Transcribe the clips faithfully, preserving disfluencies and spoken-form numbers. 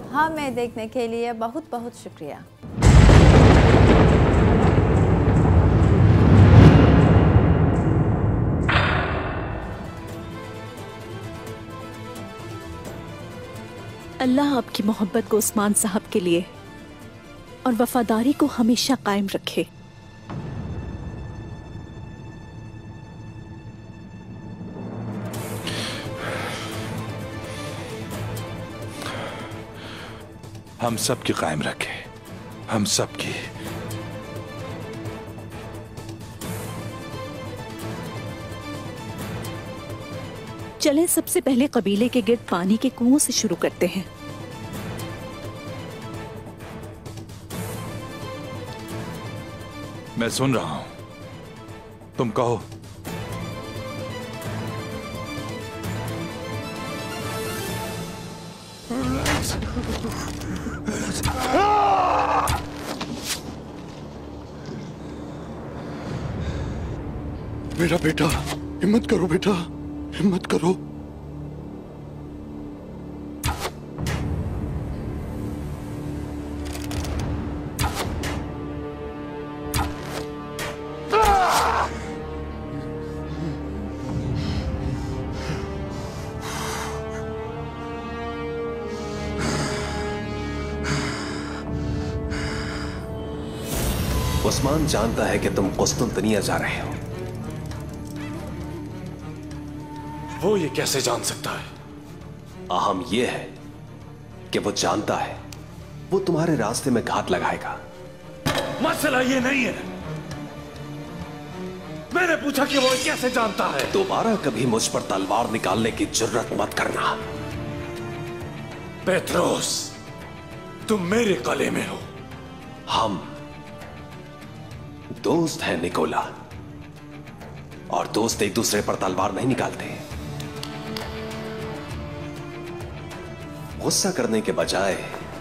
हमें देखने के लिए बहुत बहुत शुक्रिया। अल्लाह आपकी मोहब्बत को उस्मान साहब के लिए और वफादारी को हमेशा कायम रखे। हम सब की कायम रखे, हम सब की। चलें सबसे पहले कबीले के गिर्द पानी के कुओं से शुरू करते हैं। मैं सुन रहा हूं, तुम कहो। मेरा बेटा, हिम्मत करो बेटा, हिम्मत करो। उस्मान जानता है कि तुम कुस्तुनतनिया जा रहे हो। वो ये कैसे जान सकता है? अहम यह है कि वो जानता है वो तुम्हारे रास्ते में घात लगाएगा। मसला ये नहीं है, मैंने पूछा कि वो कैसे जानता है। दोबारा कभी मुझ पर तलवार निकालने की जुर्रत मत करना। पेत्रोस, तुम मेरे गले में हो। हम दोस्त हैं निकोला, और दोस्त एक दूसरे पर तलवार नहीं निकालते। गुस्सा करने के बजाय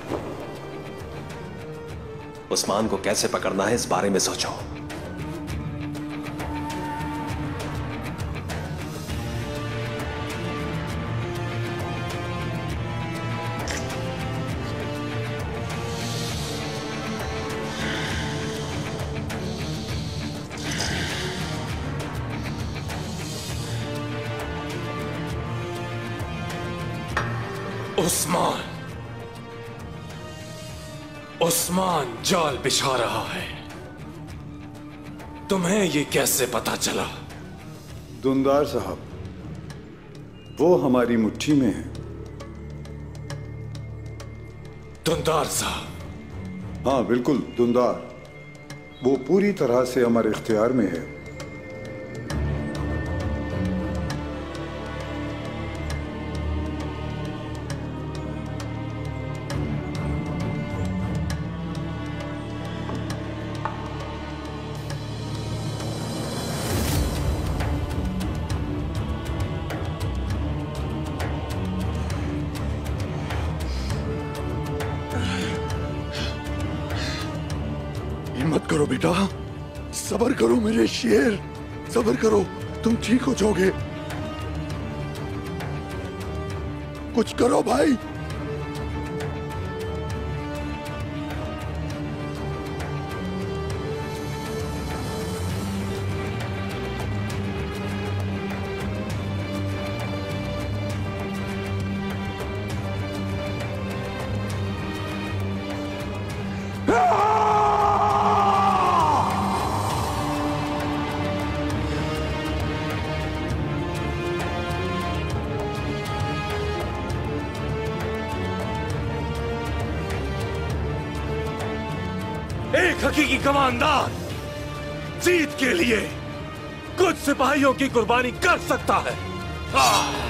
उस्मान को कैसे पकड़ना है इस बारे में सोचो। उस्मान, उस्मान जाल बिछा रहा है। तुम्हें ये कैसे पता चला? दुंदार साहब, वो हमारी मुट्ठी में है। दुंदार साहब? हाँ बिल्कुल, दुंदार। वो पूरी तरह से हमारे इख्तियार में है। हिम्मत करो बेटा, सब्र करो मेरे शेर, सब्र करो, तुम ठीक हो जाओगे। कुछ करो भाई। एक हकीकी कमांडर जीत के लिए कुछ सिपाहियों की कुर्बानी कर सकता है। आह!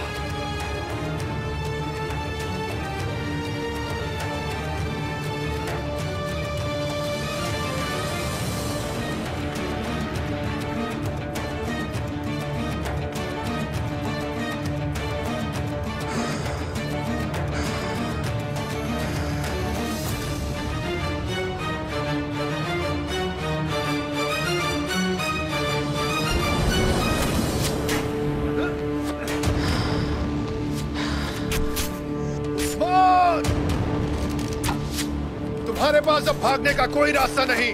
तुम्हारे पास अब भागने का कोई रास्ता नहीं।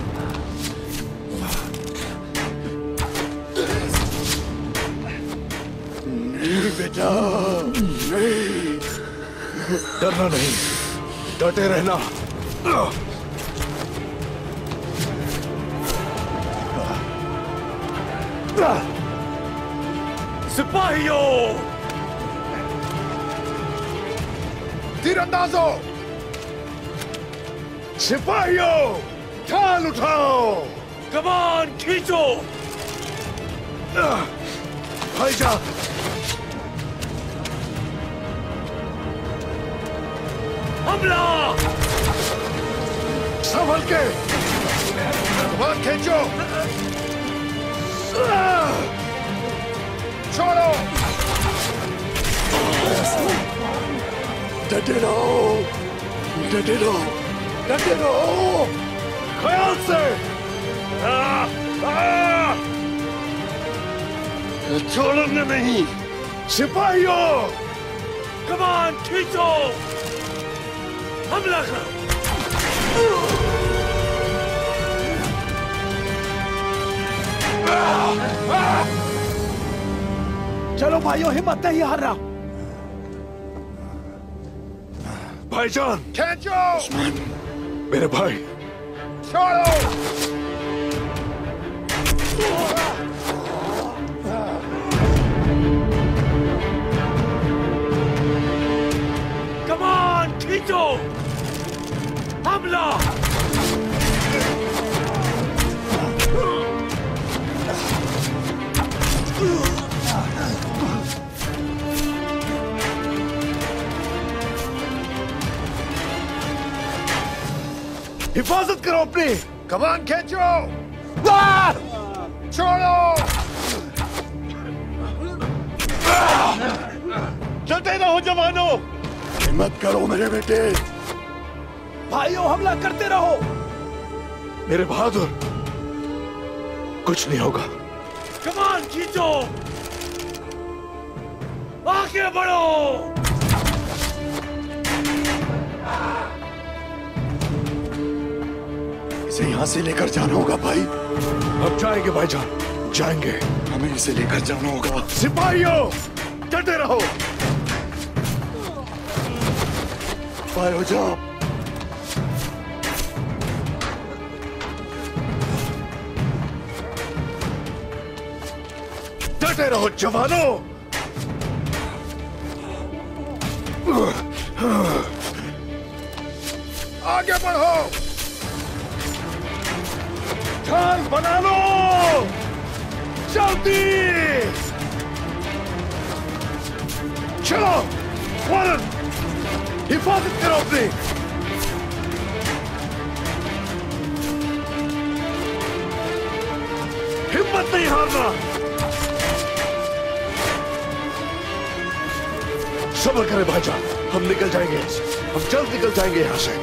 नहीं बेटा, नहीं। डरना नहीं, डटे रहना। सिपाहियों, तीरंदाजों, सिपाहियों, ढाल उठाओ। कमान खींचो। भाईजान, हमला। संभल के, कमान खींचो। छोड़ो। डटे रहो, डटे रहो, डटे रहो, ख्याल से। छोड़ना नहीं। सिपाहियों, कमान खींचो। हमला करो। चलो भाइयों, हिम्मत नहीं हारना। भाईजान, खींचो। मेरे भाई, छोड़ो। कमान खींचो। हमला। हिफाजत करो अपनी। कमान खींचो। छोड़ो। डटे रहो जवानों। हिम्मत करो मेरे बेटे। भाइयों, हमला करते रहो। मेरे बहादुर, कुछ नहीं होगा। कमान खींचो। आगे बढ़ो। इसे यहां से लेकर जाना होगा भाई। अब जाएंगे भाईजान, जाएंगे। हमें इसे लेकर जाना होगा। सिपाहियों, डटे रहो। फायर हो जाओ। डटे रहो जवानों। आगे बढ़ो। ढाल बना लो। जल्दी चलो। फौरन हिफाजत करो अपनी। हिम्मत नहीं हारना। सब्र करें भाईजान, हम निकल जाएंगे। हम जल्द निकल जाएंगे यहां से।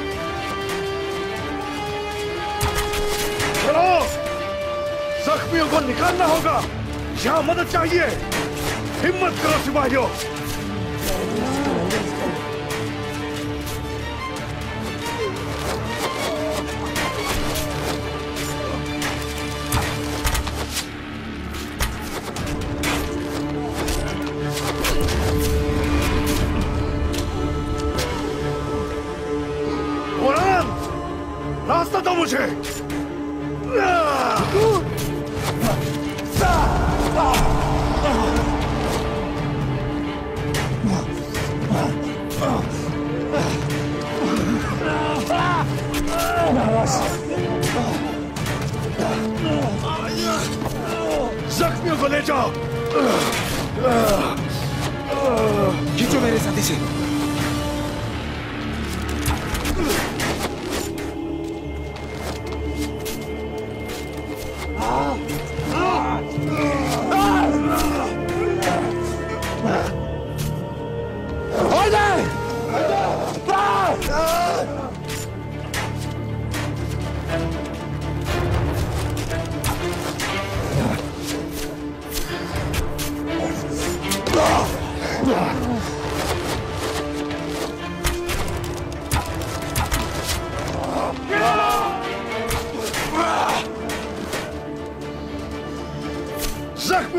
चलो, जख्मियों को निकालना होगा। यहां मदद चाहिए। हिम्मत करो सिपाहियों। कुरान, रास्ता दो मुझे। जख्मियों को ले जाओ। खींचो मेरे साथी से।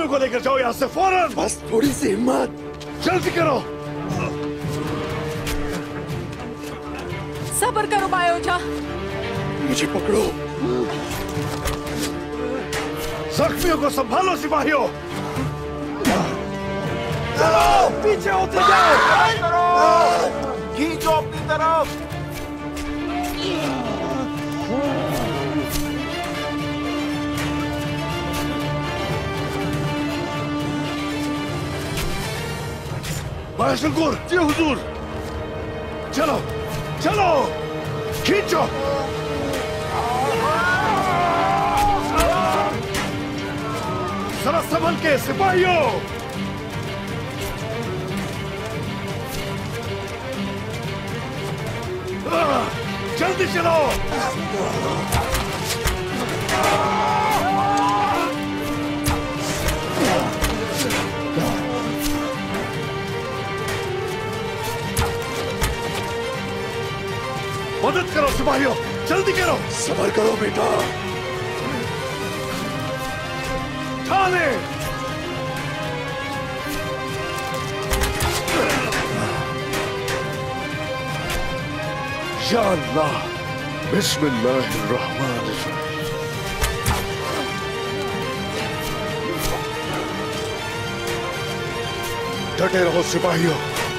को लेकर जाओ यहाँ से फौरन। बस थोड़ी सी हिम्मत, जल्दी करो। सब्र करो बायोजा। मुझे पकड़ो। जख्मियों को संभालो सिपाहियों। चलो पीछे होते जाओ, खींचो अपनी तरफ। बायशंकुर जी हुजूर, चलो चलो खींचो। जरा संभल के सिपाहियों। जल्दी चलो। मदद करो सिपाहियों, जल्दी करो। सब्र करो बेटा। ठाने। या अल्लाह, बिस्मिल्लाहिर्रहमानिर्रहीम। डटे रहो सिपाहियों।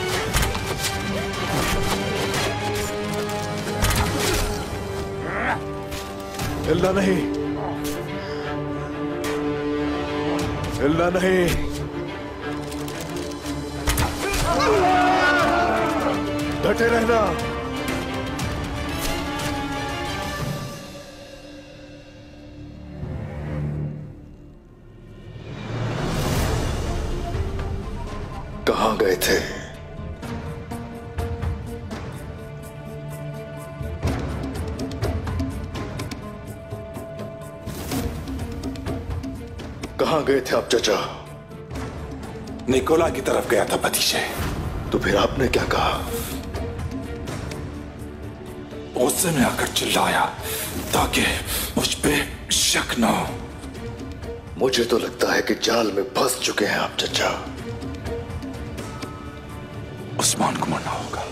हिलना नहीं, हिलना नहीं। डटे रहना। कहाँ गए थे? कहाँ गए थे आप चाचा? निकोला की तरफ गया था भतीजे। तो फिर आपने क्या कहा? गुस्से में आकर चिल्लाया ताकि मुझ पे शक न हो। मुझे तो लगता है कि जाल में फंस चुके हैं आप चाचा। उस्मान को मरना होगा,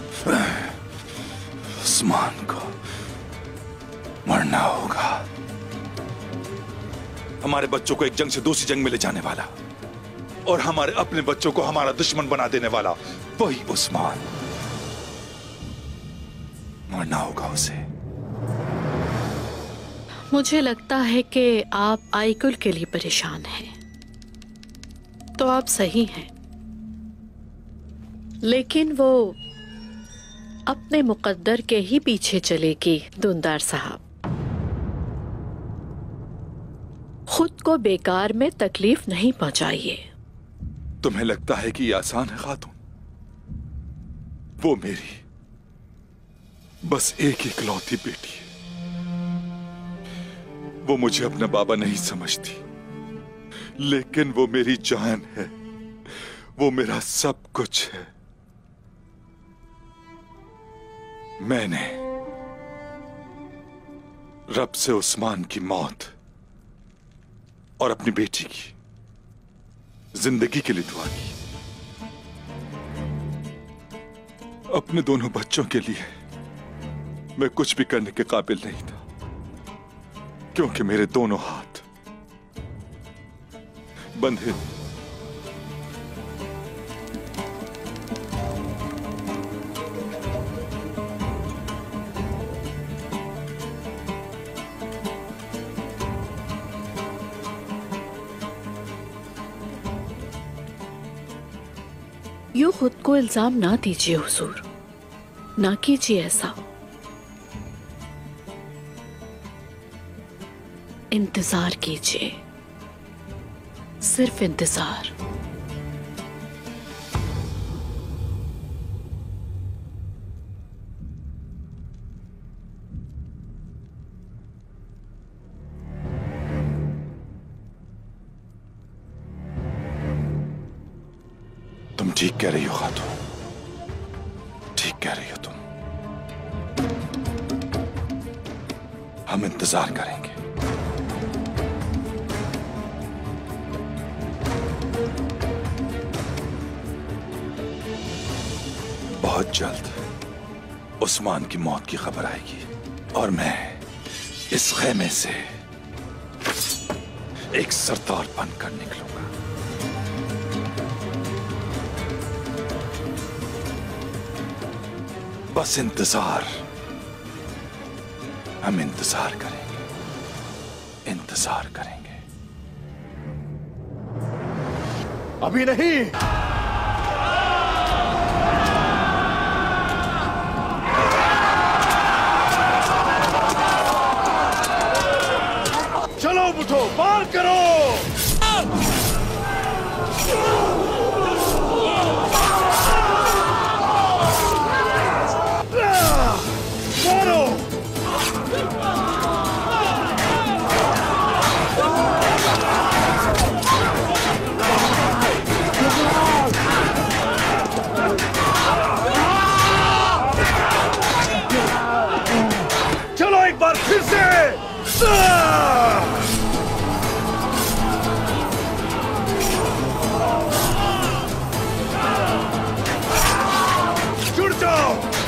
उस्मान को मरना होगा। हमारे बच्चों को एक जंग से दूसरी जंग में ले जाने वाला और हमारे अपने बच्चों को हमारा दुश्मन बना देने वाला वही उस्मान, मरना होगा उसे। मुझे लगता है कि आप आइकुल के लिए परेशान हैं। तो आप सही हैं, लेकिन वो अपने मुकद्दर के ही पीछे चलेगी दुंदार साहब। खुद को बेकार में तकलीफ नहीं पहुंचाइए। तुम्हें लगता है कि ये आसान है खातून? वो मेरी बस एक इकलौती बेटी है। वो मुझे अपना बाबा नहीं समझती, लेकिन वो मेरी जान है, वो मेरा सब कुछ है। मैंने रब से उस्मान की मौत और अपनी बेटी की जिंदगी के लिए दुआ की। अपने दोनों बच्चों के लिए मैं कुछ भी करने के काबिल नहीं था, क्योंकि मेरे दोनों हाथ बंधे। यूं खुद को इल्जाम ना दीजिए हुजूर, ना कीजिए ऐसा। इंतजार कीजिए, सिर्फ इंतजार। तुम ठीक कह रही हो खातून, ठीक कह रही हो तुम। हम इंतजार करेंगे। बहुत जल्द उस्मान की मौत की खबर आएगी और मैं इस खेमे से एक सरदार बनकर निकलूंगा। बस इंतजार, हम इंतजार करेंगे, इंतजार करेंगे। अभी नहीं। चलो बुझो, पार करो। मारो। चलो एक बार फिर से। जुड़ जाओ।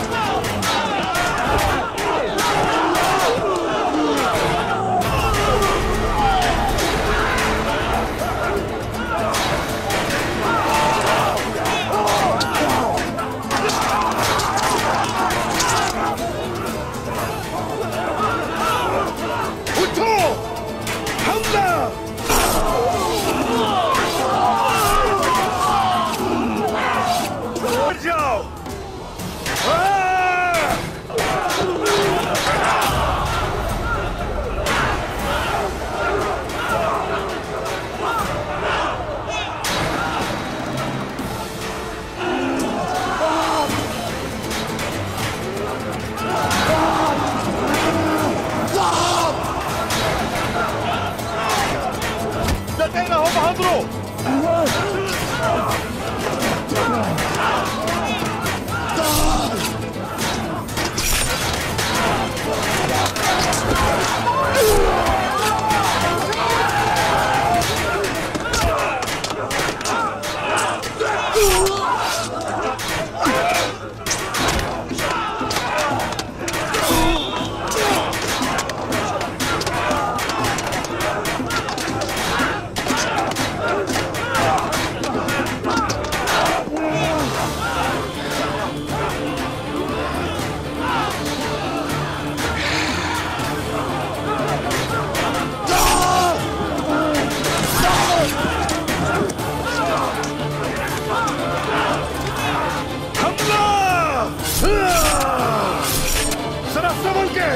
उठो, हमला। उठ जाओ। डटे रहो बहादुरों। जरा संभल के।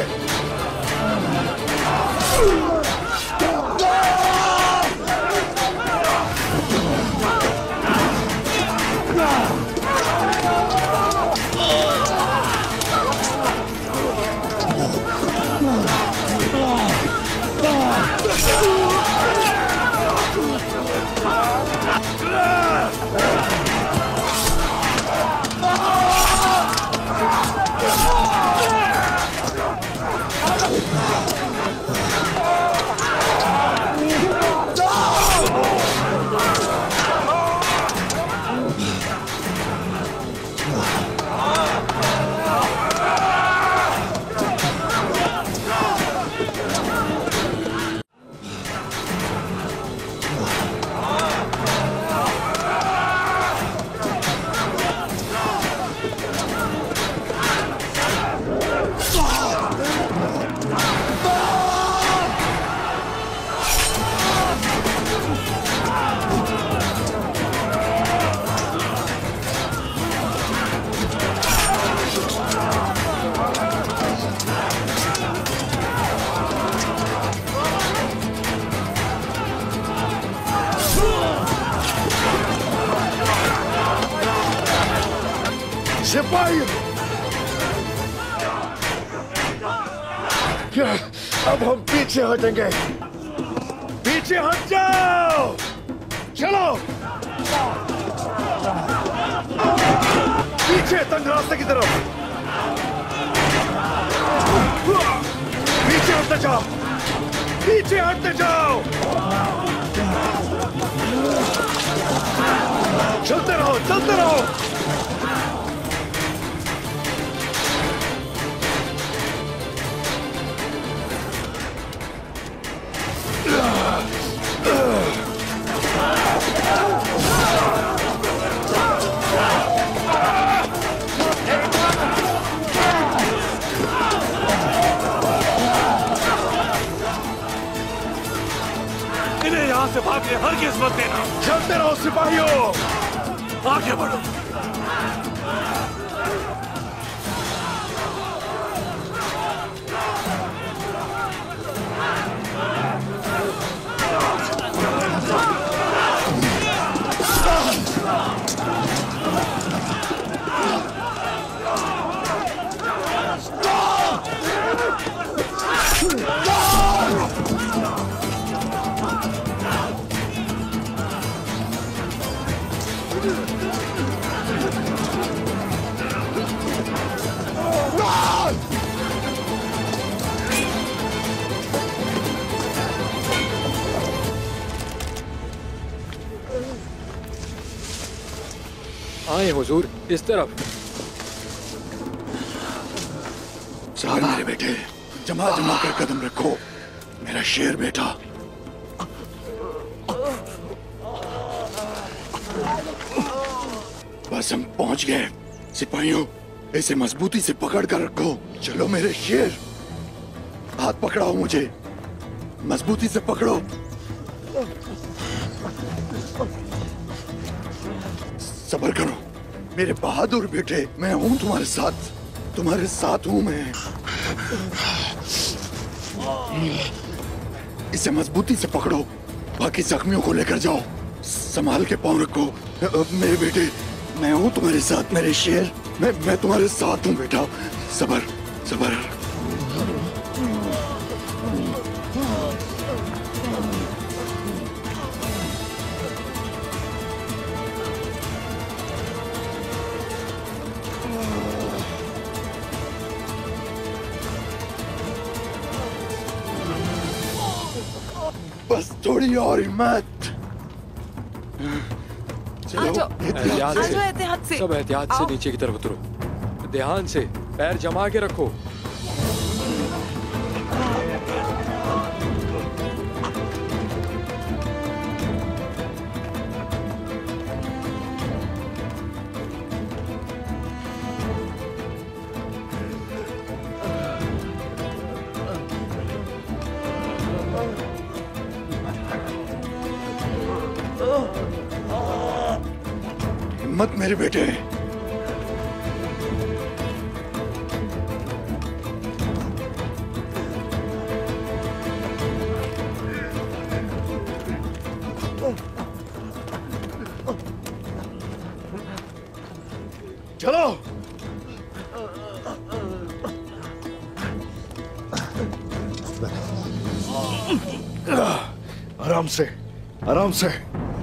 सिपाही, अब हम पीछे हटेंगे। पीछे हट जाओ। चलो पीछे, तंग रास्ते की तरफ। पीछे हटते जाओ, पीछे हटते जाओ। चलते रहो, चलते रहो। भागने हरगिज मत देना। चलते रहो सिपाहियों, आगे बढ़ो। आए हुजूर, इस तरफ। चल मेरे बेटे, जमा जमा कर कदम रखो, मेरा शेर बेटा। बस हम पहुंच गए। सिपाहियों, इसे मजबूती से पकड़ कर रखो। चलो मेरे शेर, हाथ पकड़ाओ मुझे, मजबूती से पकड़ो। सब्र करो मेरे बहादुर बेटे, मैं हूं तुम्हारे साथ, तुम्हारे साथ हूं मैं। इसे मजबूती से पकड़ो, बाकी जख्मियों को लेकर जाओ। संभाल के पांव रखो मेरे बेटे, मैं हूं तुम्हारे साथ मेरे शेर, मैं मैं तुम्हारे साथ हूं बेटा। सब्र सब्र। बस थोड़ी और हिम्मत। चलो एहतियात से, एहतियात से। सब एहतियात से नीचे की तरफ उतरो, ध्यान से पैर जमा के रखो। हिम्मत मेरे बेटे। चलो आराम से आराम से।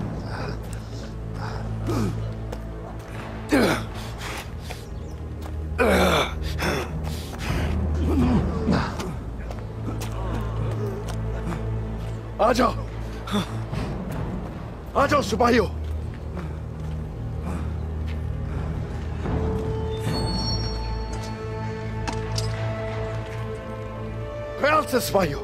आ जाओ आ जाओ सिपाहियों। ख्याल से सिपाहियों।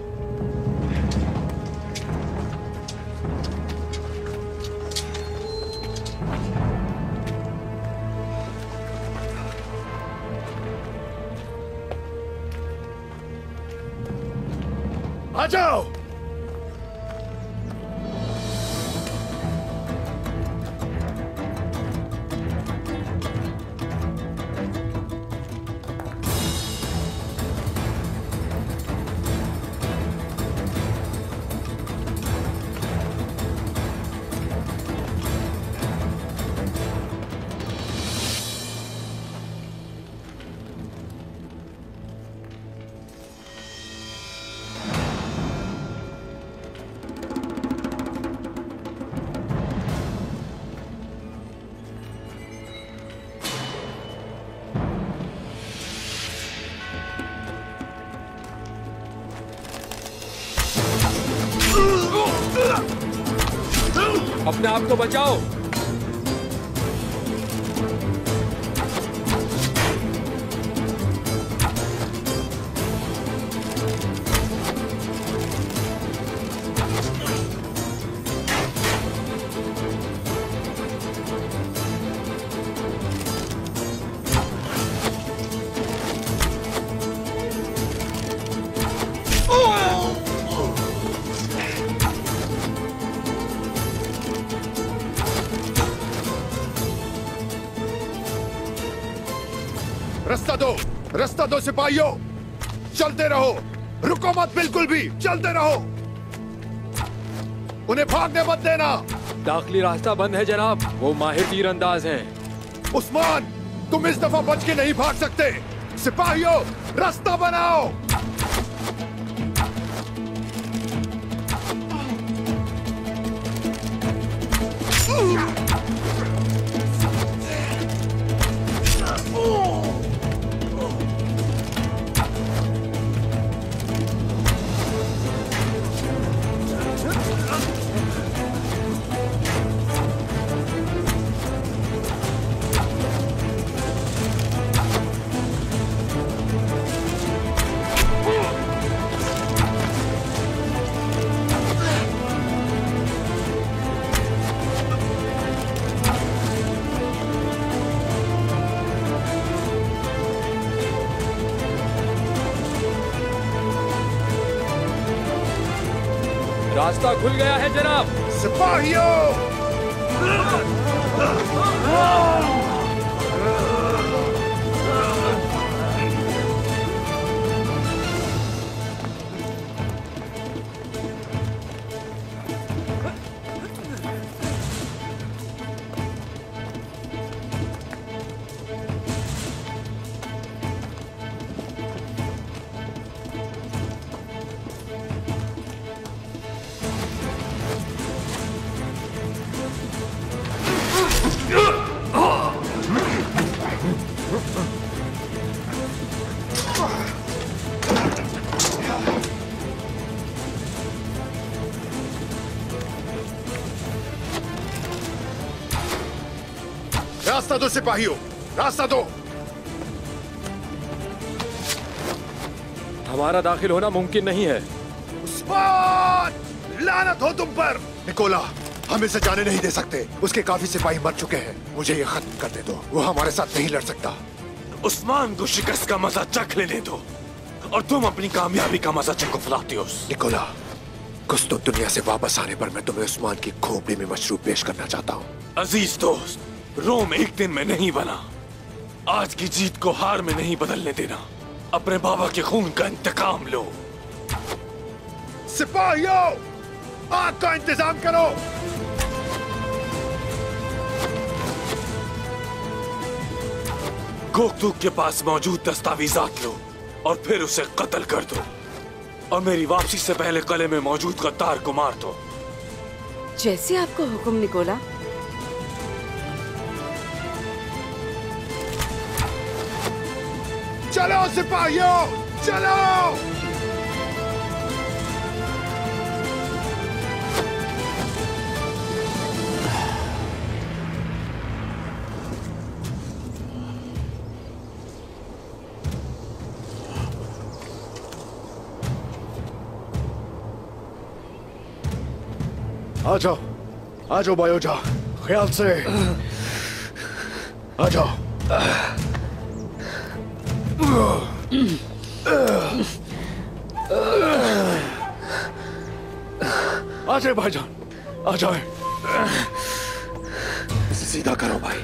आ जाओ। अपने आप को बचाओ। रास्ता दो सिपाहियों, चलते रहो, रुको मत बिल्कुल भी, चलते रहो, उन्हें भागने मत देना। दाखिली रास्ता बंद है जनाब, वो माहिर तीरंदाज हैं। उस्मान, तुम इस दफा बच के नहीं भाग सकते। सिपाहियों, रास्ता बनाओ। रास्ता खुल गया है जनाब। सिपाहियों, रास्ता दो सिपाहियों, रास्ता दो। हमारा दाखिल होना मुमकिन नहीं है। उस्मान, लानत हो तुम पर। निकोला, हम इसे जाने नहीं दे सकते। उसके काफी सिपाही मर चुके हैं। मुझे ये खत्म कर दे दो, वो हमारे साथ नहीं लड़ सकता। उस्मान को शिकस्त का मजा चख लेने दो और तुम अपनी कामयाबी का मजा चखो फिलातियोस। निकोला, कुछ तो दुनिया से वापस आने पर मैं तुम्हें उस्मान की खोपड़ी में मशरूब पेश करना चाहता हूँ। अजीज दोस्त, रोम एक दिन में नहीं बना। आज की जीत को हार में नहीं बदलने देना। अपने बाबा के खून का इंतकाम लो। सिपाहियों, आग का इंतजाम करो। गोकतूक के पास मौजूद दस्तावेजात लो और फिर उसे कत्ल कर दो और मेरी वापसी से पहले किले में मौजूद गद्दार को मार दो। जैसे आपको हुक्म निकोला। चलो सिपाहियों, चलो। आ जाओ, आ जाओ बायोजा, ख्याल से आ जाओ। आ जाए भाईजान, आ जाए। इसे सीधा करो भाई।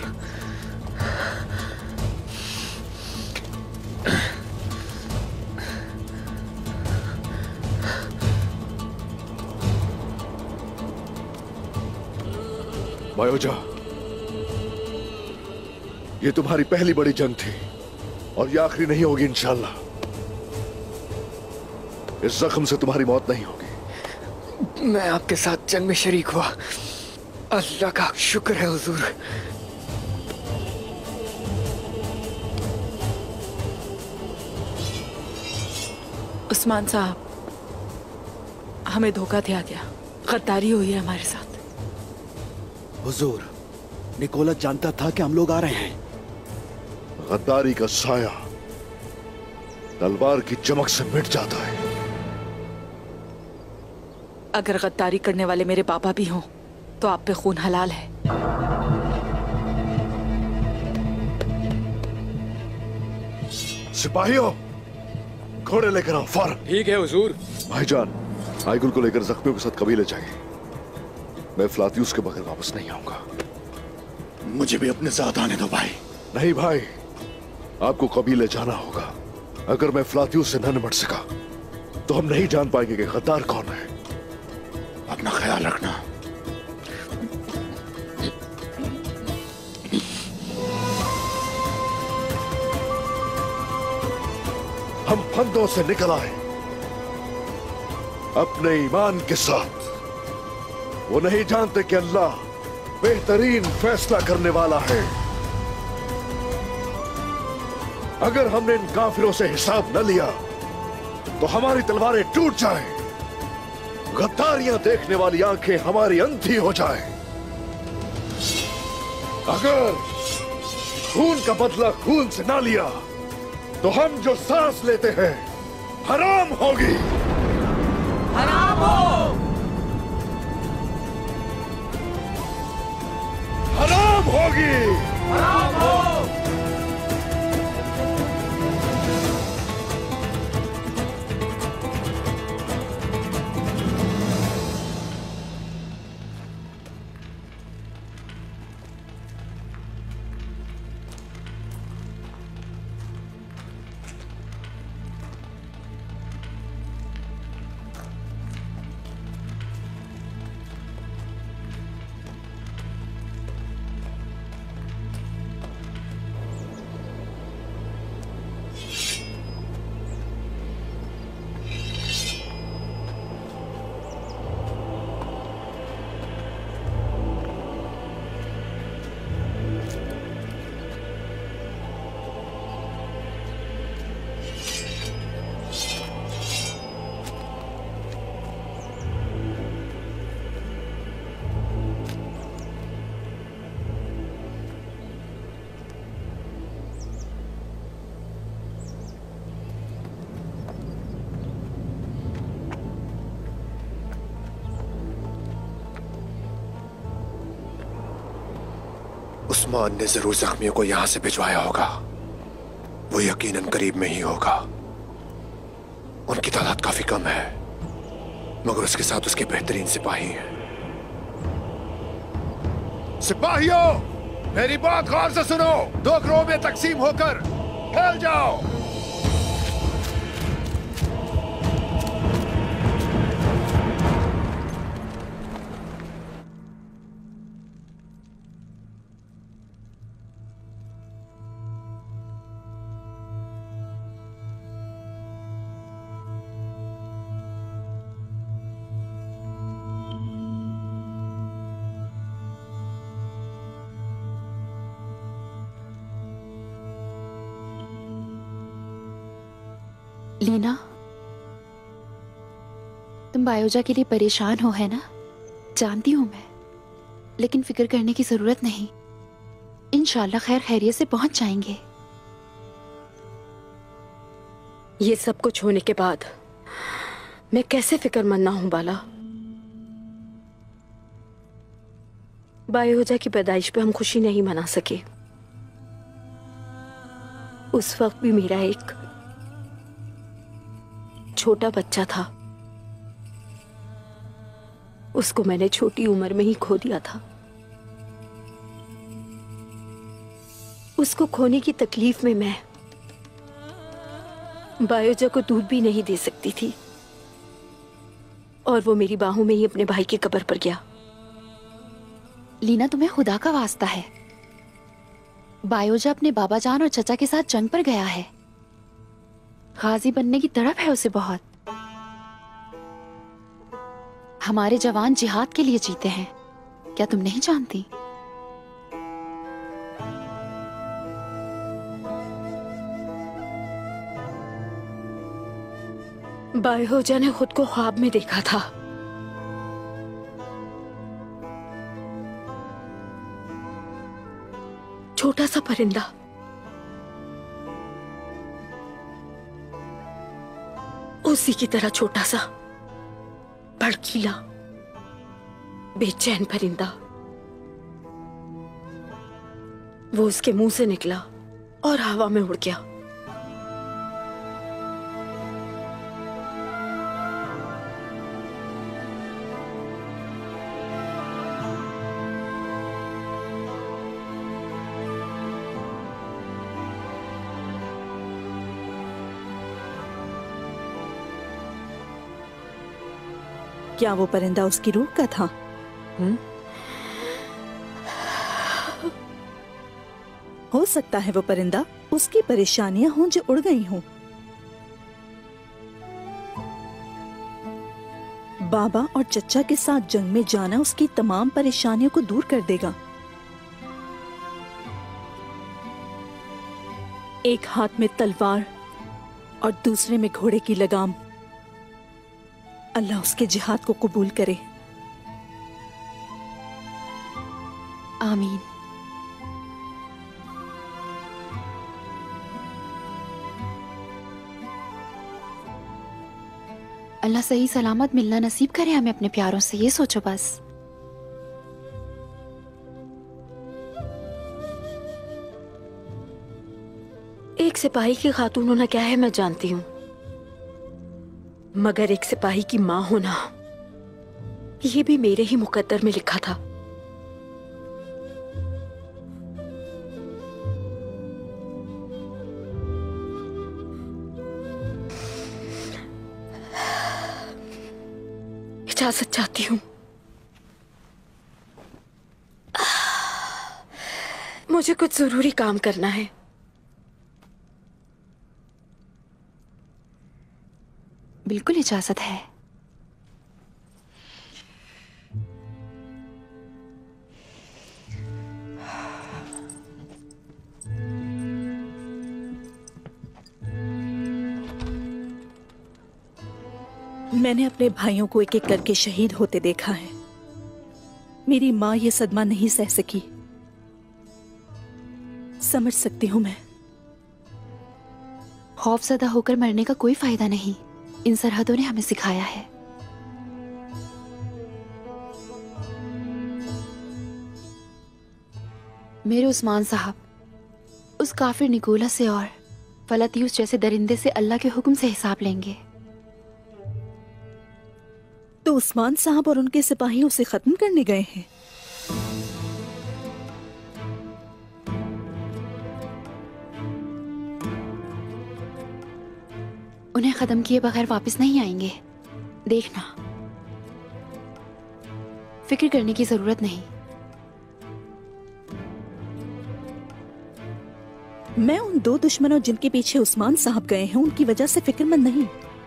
बायोजा, ये तुम्हारी पहली बड़ी जंग थी और ये आखिरी नहीं होगी इंशाल्लाह। इस जख्म से तुम्हारी मौत नहीं होगी। मैं आपके साथ जंग में शरीक हुआ, अल्लाह का शुक्र है हुजूर। उस्मान साहब, हमें धोखा दिया गया, गद्दारी हुई है हमारे साथ। हुजूर, निकोला जानता था कि हम लोग आ रहे हैं। गद्दारी का साया तलवार की चमक से मिट जाता है। अगर गद्दारी करने वाले मेरे पापा भी हों तो आप पे खून हलाल है। सिपाहियों, घोड़े लेकर आओ फौरन। ठीक है हुजूर। भाईजान, आइगुल को लेकर जख्मियों के साथ कबीले जाइए। मैं फिलातियुस के बगैर वापस नहीं आऊंगा। मुझे भी अपने साथ आने दो भाई। नहीं भाई, आपको कबीले जाना होगा। अगर मैं फ्लातियों से न निपट सका तो हम नहीं जान पाएंगे कि गद्दार कौन है। अपना ख्याल रखना। हम फंदों से निकल आए अपने ईमान के साथ। वो नहीं जानते कि अल्लाह बेहतरीन फैसला करने वाला है। अगर हमने इन काफिरों से हिसाब न लिया तो हमारी तलवारें टूट जाएं, गद्दारियां देखने वाली आंखें हमारी अंधी हो जाएं। अगर खून का बदला खून से ना लिया तो हम जो सांस लेते हैं हराम होगी। हराम हो, हराम होगी, हराम हो। उस्मान ने जरूर जख्मियों को यहां से भिजवाया होगा। वो यकीनन करीब में ही होगा। उनकी तादाद काफी कम है, मगर उसके साथ उसके बेहतरीन सिपाही हैं। सिपाहियों, मेरी बात गौर से सुनो। दो ग्रोह में तकसीम होकर फैल जाओ। लीना, तुम बायोजा के लिए परेशान हो, है ना? जानती हूं मैं, लेकिन फिक्र करने की जरूरत नहीं। इंशाल्लाह खैर खैरियत से पहुंच जाएंगे। ये सब कुछ होने के बाद मैं कैसे फिक्रमंद ना हूं बाला? बायोजा की पैदाइश पे हम खुशी नहीं मना सके। उस वक्त भी मेरा एक छोटा बच्चा था, उसको मैंने छोटी उम्र में ही खो दिया था। उसको खोने की तकलीफ में मैं बायोजा को दूध भी नहीं दे सकती थी, और वो मेरी बाहों में ही अपने भाई की कब्र पर गया। लीना, तुम्हें खुदा का वास्ता है, बायोजा अपने बाबा जान और चचा के साथ जंग पर गया है। गाजी बनने की तड़प है उसे बहुत। हमारे जवान जिहाद के लिए जीते हैं, क्या तुम नहीं जानती? बायोजा ने खुद को ख्वाब में देखा था। छोटा सा परिंदा, उसी की तरह छोटा सा, भड़कीला, बेचैन परिंदा। वो उसके मुंह से निकला और हवा में उड़ गया। क्या वो परिंदा उसकी रूह का था? हुँ? हो सकता है वो परिंदा उसकी परेशानियां हों जो उड़ गई हों। बाबा और चच्चा के साथ जंग में जाना उसकी तमाम परेशानियों को दूर कर देगा। एक हाथ में तलवार और दूसरे में घोड़े की लगाम। अल्लाह उसके जिहाद को कबूल करे। आमीन। अल्लाह सही सलामत मिलना नसीब करे हमें अपने प्यारों से, ये सोचो बस। एक सिपाही की खातून होना क्या है मैं जानती हूँ, मगर एक सिपाही की माँ होना ये भी मेरे ही मुकद्दर में लिखा था। इजाजत चाहती हूँ, मुझे कुछ जरूरी काम करना है। बिल्कुल इजाजत है। मैंने अपने भाइयों को एक एक करके शहीद होते देखा है। मेरी माँ ये सदमा नहीं सह सकी। समझ सकती हूँ मैं। खौफज़दा होकर मरने का कोई फायदा नहीं, इन सरहदों ने हमें सिखाया है। मेरे उस्मान साहब उस काफिर निकोला से और फलतियुस जैसे दरिंदे से अल्लाह के हुक्म से हिसाब लेंगे। तो उस्मान साहब और उनके सिपाही उसे खत्म करने गए हैं। उन्हें खत्म किए बगैर वापस नहीं आएंगे, देखना। फिक्र करने की जरूरत नहीं। मैं उन दो दुश्मनों जिनके पीछे उस्मान साहब गए हैं उनकी वजह से फिक्रमंद नहीं।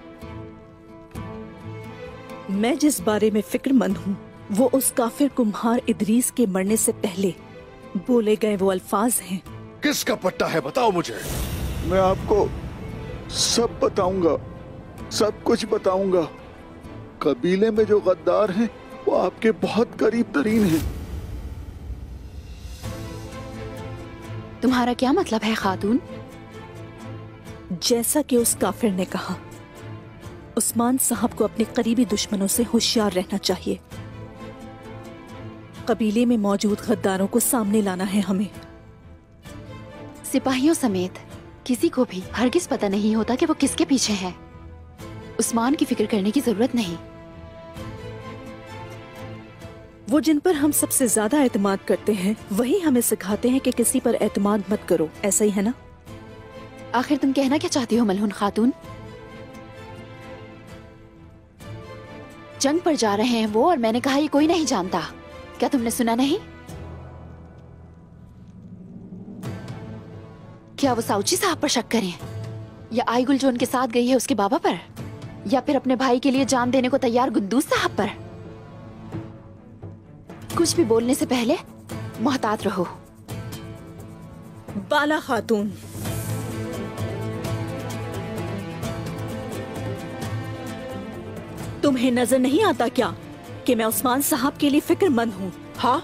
मैं जिस बारे में फिक्रमंद हूँ वो उस काफिर कुम्हार इदरीस के मरने से पहले बोले गए वो अल्फाज हैं। किसका पट्टा है बताओ मुझे। मैं आपको सब बताऊंगा, सब कुछ बताऊंगा। कबीले में जो गद्दार हैं वो आपके बहुत करीब तरीन हैं। तुम्हारा क्या मतलब है खातून? जैसा कि उस काफिर ने कहा, उस्मान साहब को अपने करीबी दुश्मनों से होशियार रहना चाहिए। कबीले में मौजूद गद्दारों को सामने लाना है हमें। सिपाहियों समेत किसी को भी हरगिज पता नहीं होता कि वो किसके पीछे है। उस्मान की फिक्र करने की जरूरत नहीं। वो जिन पर हम सबसे ज्यादा एतमाद करते हैं वही हमें सिखाते हैं कि किसी पर एतमाद मत करो, ऐसा ही है ना? आखिर तुम कहना क्या चाहती हो मलहून खातून? जंग पर जा रहे हैं वो और मैंने कहा ये कोई नहीं जानता। क्या तुमने सुना नहीं? क्या वो साउची साहब पर शक करें, या आईगुल जो उनके साथ गई है उसके बाबा पर, या फिर अपने भाई के लिए जान देने को तैयार गुद्दूस साहब पर? कुछ भी बोलने से पहले मोहतात रहो। बाला खातून, तुम्हें नजर नहीं आता क्या कि मैं उस्मान साहब के लिए फिक्रमंद हूँ? हाँ,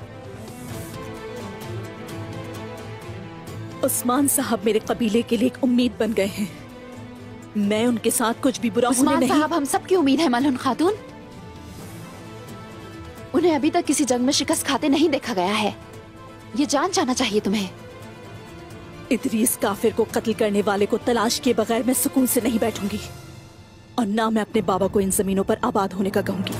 उस्मान साहब मेरे कबीले के लिए एक उम्मीद बन गए हैं। मैं उनके साथ कुछ भी बुरा होने नहीं। उस्मान साहब हम सबकी उम्मीद है मलहून खातून। उन्हें अभी तक किसी जंग में शिकस्त खाते नहीं देखा गया है, ये जान जाना चाहिए तुम्हें। इदरीस काफिर को कत्ल करने वाले को तलाश किए बगैर मैं सुकून से नहीं बैठूंगी, और ना मैं अपने बाबा को इन जमीनों पर आबाद होने का कहूंगी।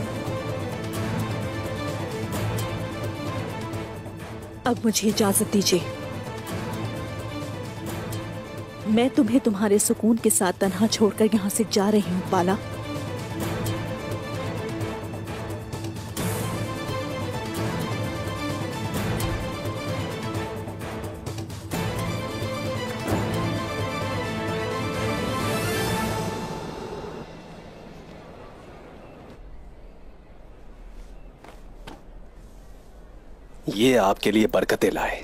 अब मुझे इजाजत दीजिए। मैं तुम्हें तुम्हारे सुकून के साथ तन्हा छोड़कर यहाँ से जा रही हूँ बाला। ये आपके लिए बरकतें लाए।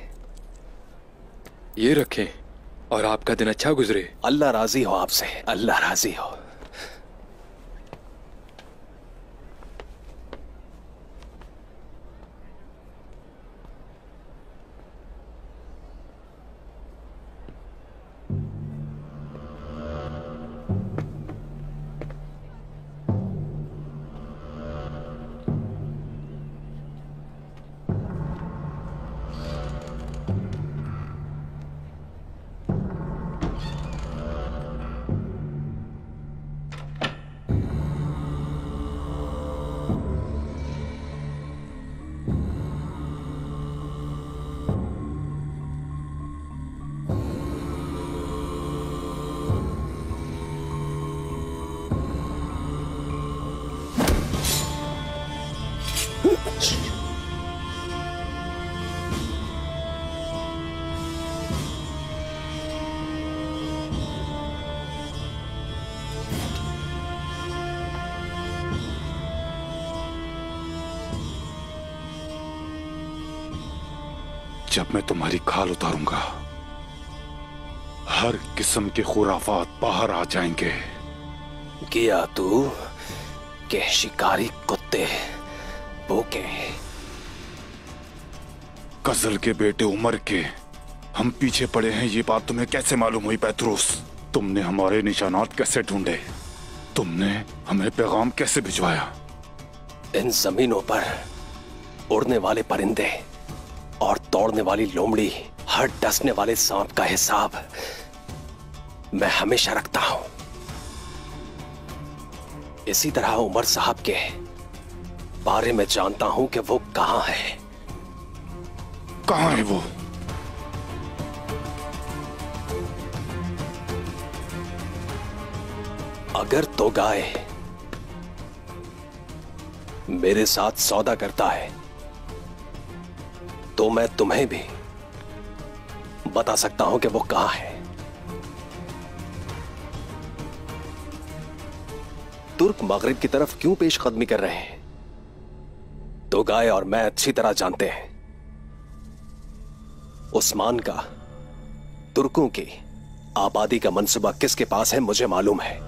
ये रखें और आपका दिन अच्छा गुजरे। अल्लाह राजी हो आपसे, अल्लाह राजी हो। जब मैं तुम्हारी खाल उतारूंगा, हर किस्म के खुराफात बाहर आ जाएंगे। गया तू के शिकारी कुत्ते भूखे। कजल के बेटे उमर के हम पीछे पड़े हैं, ये बात तुम्हें कैसे मालूम हुई पैतरूस? तुमने हमारे निशानात कैसे ढूंढे? तुमने हमें पैगाम कैसे भिजवाया? इन जमीनों पर उड़ने वाले परिंदे और दौड़ने वाली लोमड़ी, हर डसने वाले सांप का हिसाब मैं हमेशा रखता हूं। इसी तरह उमर साहब के बारे में जानता हूं कि वो कहां है। कहां है वो? अगर तो गाय मेरे साथ सौदा करता है तो मैं तुम्हें भी बता सकता हूं कि वो कहां है। तुर्क मगरिब की तरफ क्यों पेशकदमी कर रहे हैं, तो गाय और मैं अच्छी तरह जानते हैं। उस्मान का तुर्कों की आबादी का मंसूबा किसके पास है मुझे मालूम है।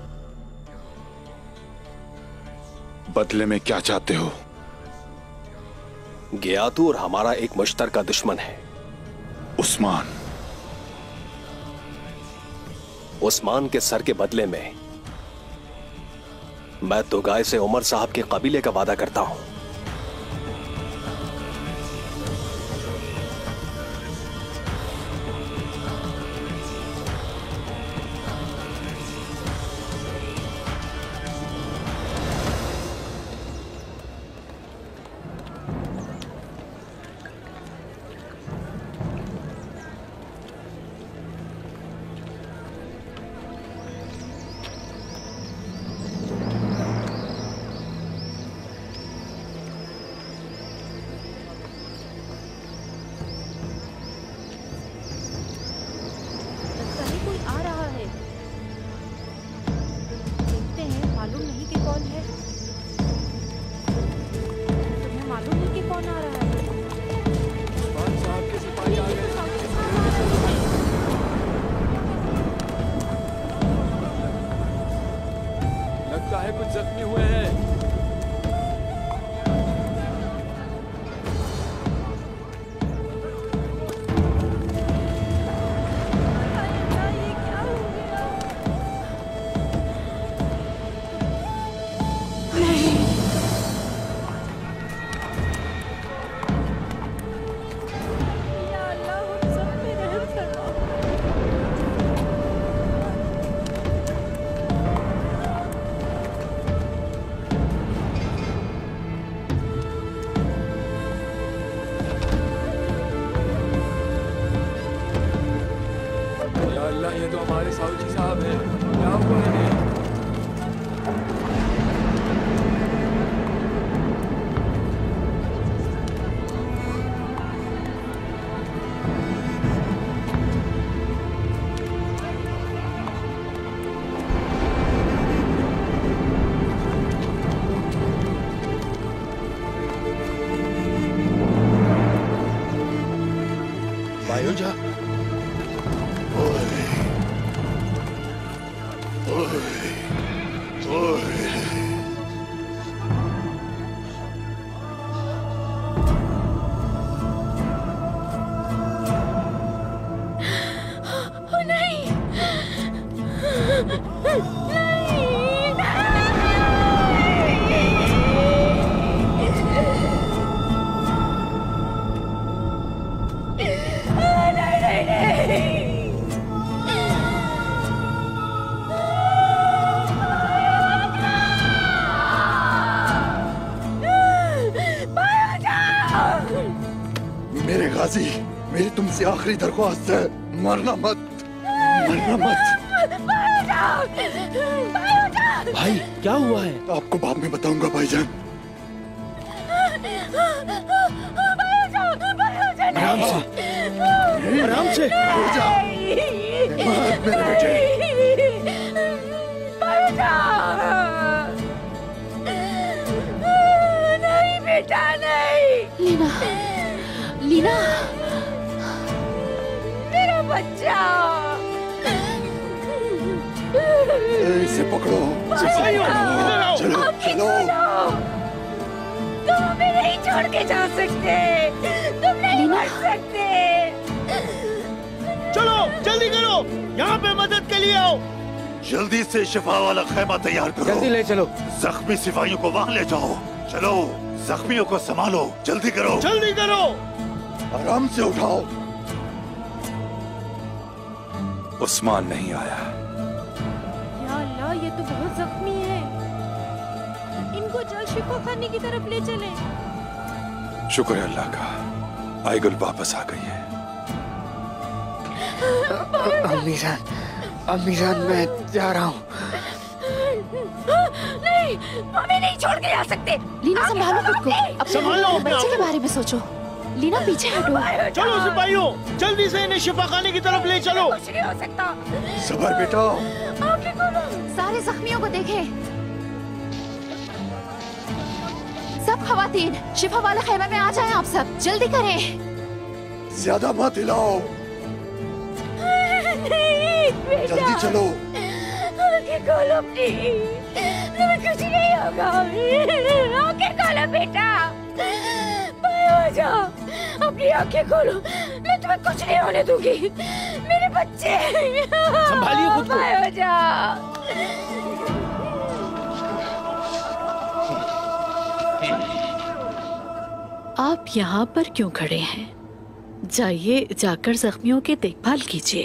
बदले में क्या चाहते हो? गियातू और हमारा एक मुश्तरका दुश्मन है, उस्मान। उस्मान के सर के बदले में मैं तो गाय से उमर साहब के कबीले का वादा करता हूं। रुक जा। ओए, ओए, ओए। मेरे गाजी, मेरी तुमसे आखिरी दरख्वास्त है, मरना मत, मरना मत। भाई क्या हुआ है? आपको बाद में बताऊंगा भाईजान। आराम से, आराम से। हो जा मेरे बेटे। नहीं बेटा नहीं। लीना, लीना, मेरा बच्चा। इसे पकड़ो, इसे पकड़ो। चलो, चलो। तुम हमें नहीं छोड़ के जा सकते, तुम नहीं मर सकते। चलो जल्दी करो, यहाँ पे मदद के लिए आओ। जल्दी से शिफा वाला खैमा तैयार करो। जल्दी ले चलो। जख्मी सिपाहियों को वहाँ ले जाओ। चलो, जख्मियों को संभालो, जल्दी करो, जल्दी करो। आराम से उठाओ। उस्मान नहीं आया। या अल्लाह, ये तो बहुत जख्मी है। इनको जल्द शिफा खाने की तरफ ले चले। शुक्र है अल्लाह का, आईगुल वापस आ गई है। अम्मीजान, अम्मीजान मैं जा रहा हूँ। नहीं, हमें नहीं छोड़ के जा सकते। लीना संभालो खुद को, संभालो अपने अपने बच्चे आप के बारे में सोचो। लीना पीछे हटो। चलो सिपाहियों, जल्दी से इन्हें शिफा खाने की तरफ ले चलो। कुछ नहीं हो सकता। सबर बेटा। आंखें खोलो। सारे जख्मियों को देखें। सब खवातीन शिफा वाले खेमे में आ जाएं। आप सब जल्दी करें। ज्यादा मत हिलाओ। नहीं बेटा। जल्दी चलो। आंखें खोलो अपनी, तुम्हें कुछ नहीं होगा। आंखें खोलो बेटा, हो जाओ। अपनी आंखें खोलो, मैं तुम्हें कुछ नहीं होने दूंगी। मेरे बच्चे संभालिए खुद को। हो जाओ। आप यहाँ पर क्यों खड़े हैं? जाइए, जाकर जख्मियों की देखभाल कीजिए।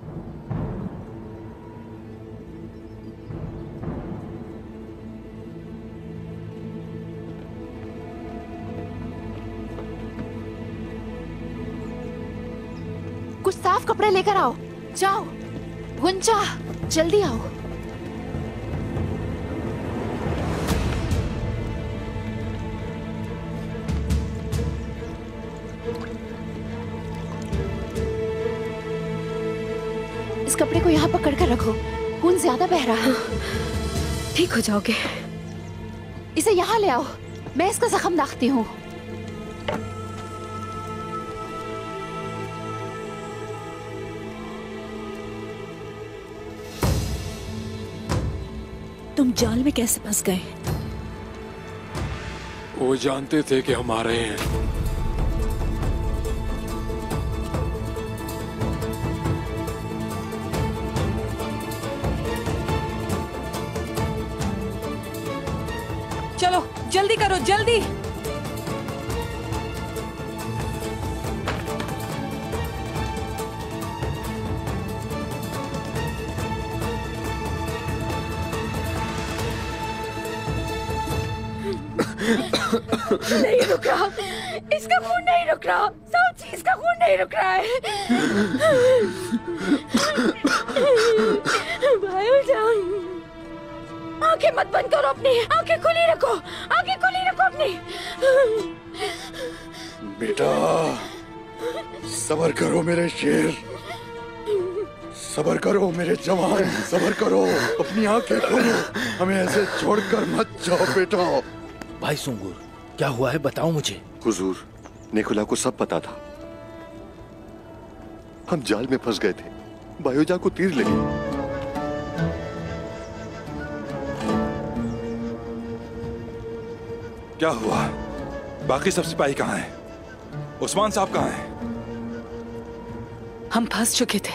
कुछ साफ कपड़े लेकर आओ। जाओ गुंजा, जल्दी आओ। इस कपड़े को यहाँ पकड़ कर रखो, खून ज्यादा बह रहा है। ठीक हो जाओगे। इसे यहाँ ले आओ, मैं इसका जख्म दागती हूँ। तुम जाल में कैसे फंस गए? वो जानते थे कि हम आ रहे हैं। चलो जल्दी करो, जल्दी। नहीं रुक रहा, इसका खून नहीं रुक रहा, सब चीज का खून नहीं रुक रहा है। भाई जान, आंखें मत बंद करो अपनी, आंखें खुली रखो, आंखें खुली रखो अपनी। बेटा सबर करो मेरे शेर, सबर करो मेरे जवान, सबर करो, अपनी आंखें खोलो, हमें ऐसे छोड़कर मत जाओ बेटा। भाई सुंगुर, क्या हुआ है बताओ मुझे। हुजूर, निकोला को सब पता था। हम जाल में फंस गए थे, बायोजा को तीर लगे। क्या हुआ? बाकी सब सिपाही कहाँ हैं? उस्मान साहब कहाँ हैं? हम फंस चुके थे,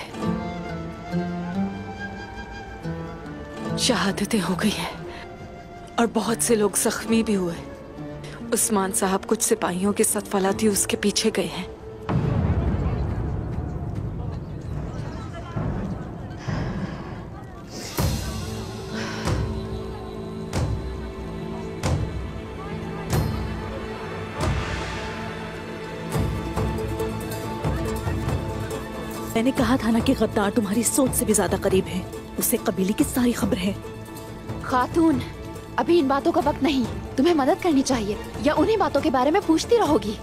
शहादतें हो गई हैं और बहुत से लोग जख्मी भी हुए। उस्मान साहब कुछ सिपाहियों के साथ फलाती उसके पीछे गए हैं। मैंने कहा था ना कि गद्दार तुम्हारी सोच से भी ज्यादा करीब है। उसे कबीले की सारी खबर है। खातून, अभी इन बातों का वक्त नहीं। तुम्हें मदद करनी चाहिए या उन्हीं बातों के बारे में पूछती रहोगी?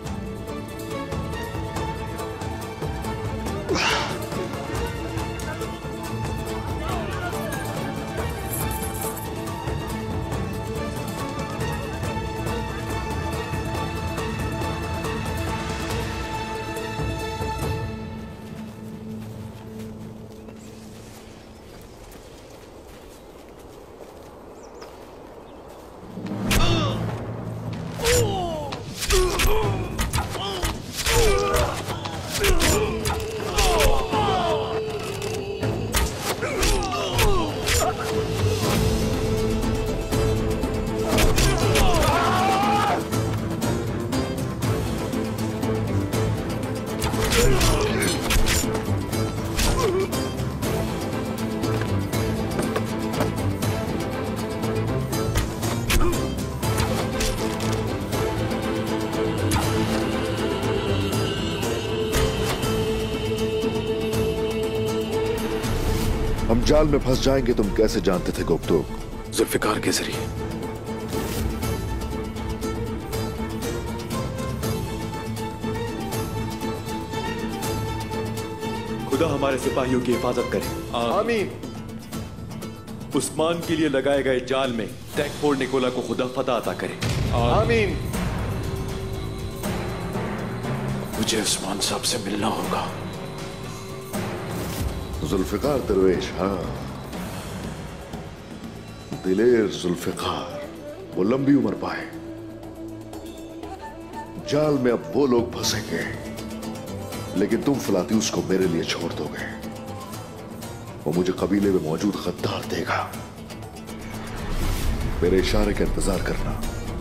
हम जाल में फंस जाएंगे तुम कैसे जानते थे गुप्तुक? जुल्फिकार के जरिए। खुदा हमारे सिपाहियों की हिफाजत करे। आमीन। उस्मान के लिए लगाए गए जाल में टैगफोर्ड निकोला को खुदा फतह अता करे। आमीन। मुझे उस्मान साहब से मिलना होगा। जुल्फिकार दरवेश, हाँ, दिलेर जुल्फिकार, वो लंबी उम्र पाए। जाल में अब वो लोग फंसेंगे, लेकिन तुम फलातीउस को मेरे लिए छोड़ दोगे। वो मुझे कबीले में मौजूद गद्दार देगा। मेरे इशारे का इंतजार करना।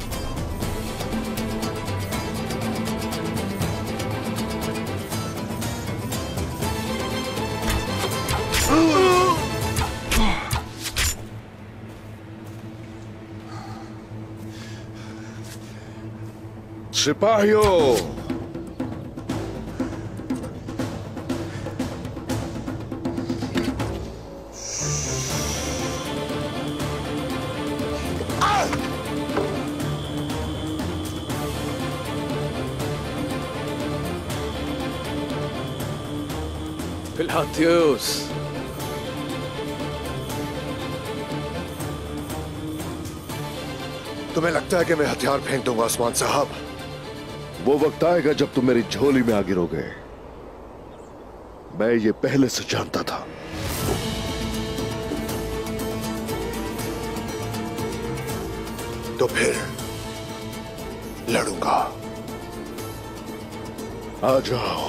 सिपाहियों, फिलाथियोस, तुम्हें लगता है कि मैं हथियार फेंक दूंगा उस्मान साहब? वो वक्त आएगा जब तुम मेरी झोली में आ गिरोगे। मैं ये पहले से जानता था। तो फिर लड़ूंगा। आ जाओ।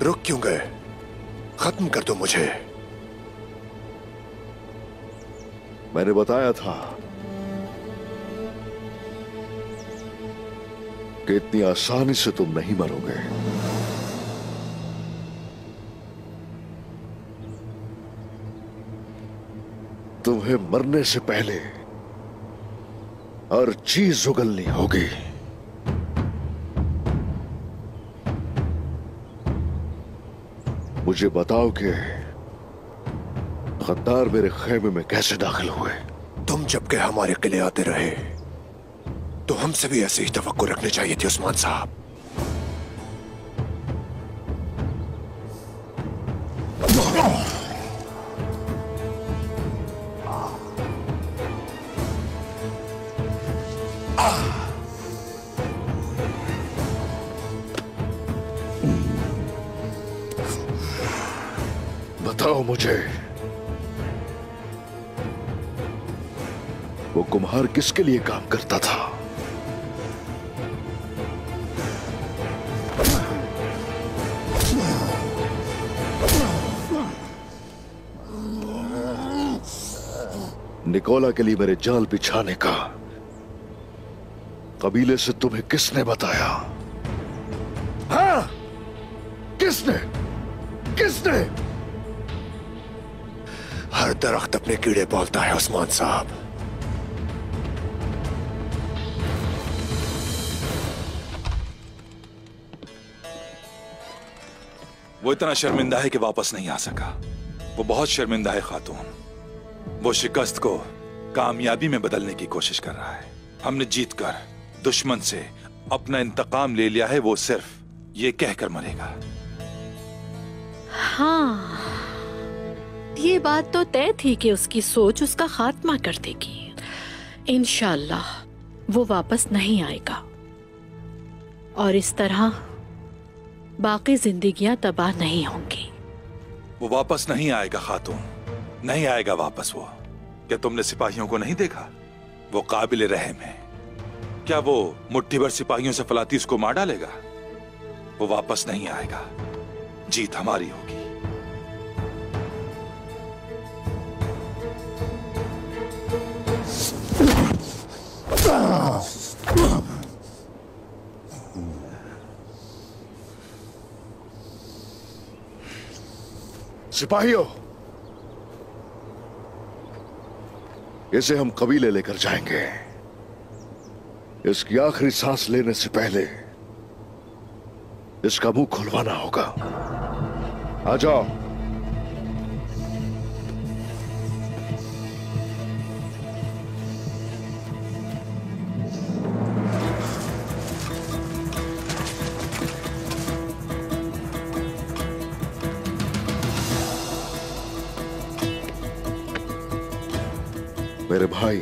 रुक क्यों गए? खत्म कर दो मुझे। मैंने बताया था कि इतनी आसानी से तुम नहीं मरोगे। तुम्हें मरने से पहले हर चीज उगलनी होगी। मुझे बताओ कि गद्दार मेरे खेमे में कैसे दाखिल हुए? तुम जब के हमारे किले आते रहे तो हमसे भी ऐसे ही तवक्को रखनी चाहिए थी उस्मान साहब। बताओ मुझे, वो कुम्हार किसके लिए काम करता था? निकोला के लिए मेरे जाल बिछाने का कबीले से तुम्हें किसने बताया? हाँ? किसने? किसने? हर दरख्त अपने कीड़े बोलता है उस्मान साहब। वो इतना शर्मिंदा है कि वापस नहीं आ सका। वो बहुत शर्मिंदा है खातून। वो शिकस्त को कामयाबी में बदलने की कोशिश कर रहा है। हमने जीतकर दुश्मन से अपना इंतकाम ले लिया है। वो सिर्फ ये कहकर मरेगा। हाँ, ये बात तो तय थी कि उसकी सोच उसका खात्मा कर देगी। इंशाल्लाह वो वापस नहीं आएगा और इस तरह बाकी जिंदगियां तबाह नहीं होंगी। वो वापस नहीं आएगा खातून, नहीं आएगा वापस वो। क्या तुमने सिपाहियों को नहीं देखा? वो काबिल रहम है। क्या वो मुट्ठी भर सिपाहियों से फलातीस को मार डालेगा? वो वापस नहीं आएगा। जीत हमारी होगी। सिपाहियों, इसे हम कबीले लेकर जाएंगे। इसकी आखिरी सांस लेने से पहले इसका मुंह खुलवाना होगा। आ जाओ। मेरे भाई,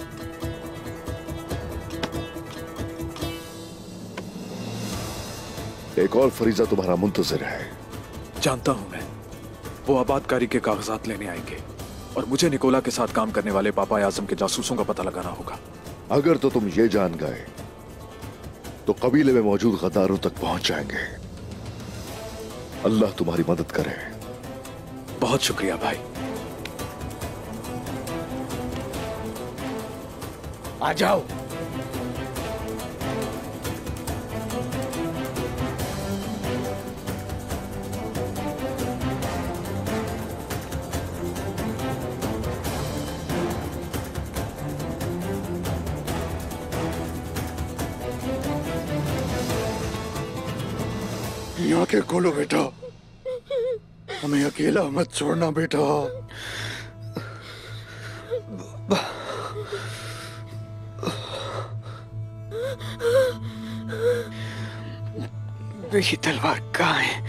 एक और फरीजा तुम्हारा मुंतजिर है। जानता हूं मैं। वो आबादकारी के कागजात लेने आएंगे और मुझे निकोला के साथ काम करने वाले पापा आजम के जासूसों का पता लगाना होगा। अगर तो तुम ये जान गए तो कबीले में मौजूद गद्दारों तक पहुंच जाएंगे। अल्लाह तुम्हारी मदद करे। बहुत शुक्रिया भाई। आ जाओ। आंखें खोलो बेटा, हमें अकेला मत छोड़ना बेटा। मेरी तलवार कहाँ है?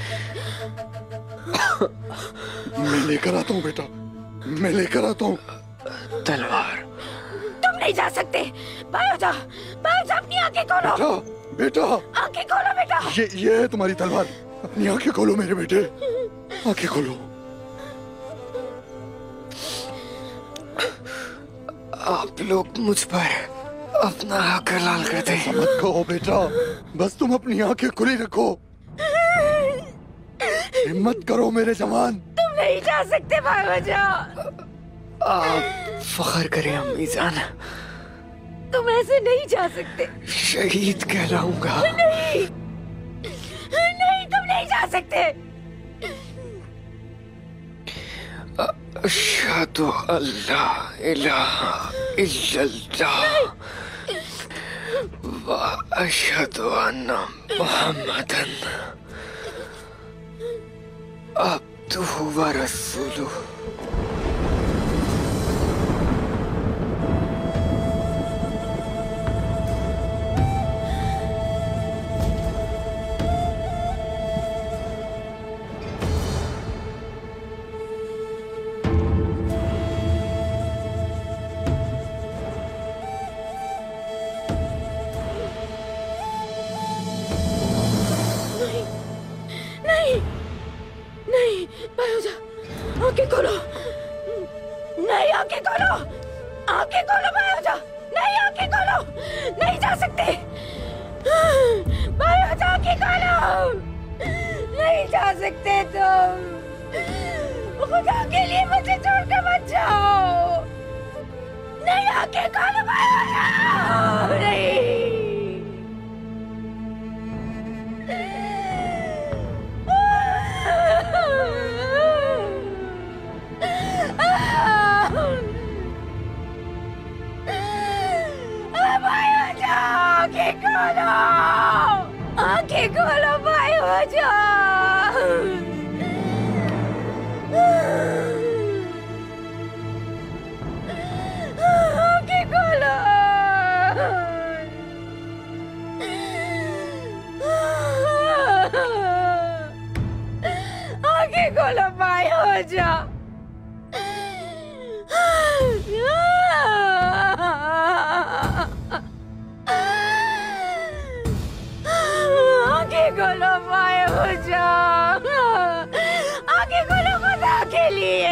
मैं लेकर आता हूँ बेटा, मैं लेकर आता हूँ तलवार। तुम नहीं जा सकते। बाहर जाओ, बाहर जाओ, अपनी आंखें खोलो। बेटा, बेटा, आंखें खोलो बेटा। ये ये है तुम्हारी तलवार। अपनी आंखें खोलो मेरे बेटे, आंखें खोलो। आप लोग मुझ पर अपना हक हलाल कर दें। मत कहो बेटा, बस तुम अपनी आंखें खुली रखो। हिम्मत करो मेरे जवान। तुम नहीं जा सकते भाईजा। आप फख्र करें अम्मी जान। तुम ऐसे नहीं जा सकते। शहीद कहलाऊंगा। नहीं नहीं, तुम नहीं जा सकते। अशहदु अल्ला इलाहा इल्लल्लाह व अशहदु अन्ना मुहम्मदन अब्दुहु व रसूलुहु। आंखें खोलो, नहीं आंखें खोलो, आंखें खोलो भाईजा, नहीं आंखें खोलो, नहीं जा सकते भाईजा, आंखें खोलो, नहीं जा सकते तुम, खुदा के लिए मुझे छोड़कर मत जाओ, नहीं आंखें खोलो भाईजा, नहीं। आंखें खोलो, आंखें खोलो भाई हो जाओ, आंखें खोलो, आंखें खोलो भाई हो जाओ। आंखें खोलो भाई हो जाओ, आंखें खोलो खुदा के लिए।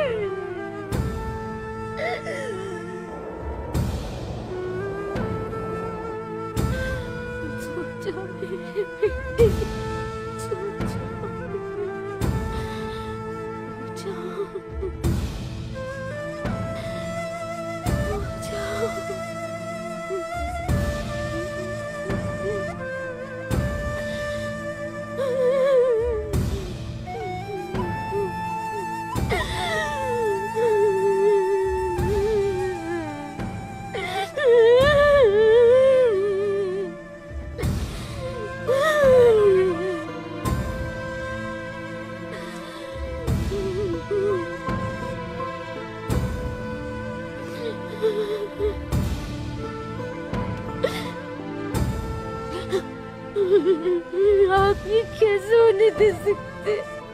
आप ये कैसे होने दे सकते?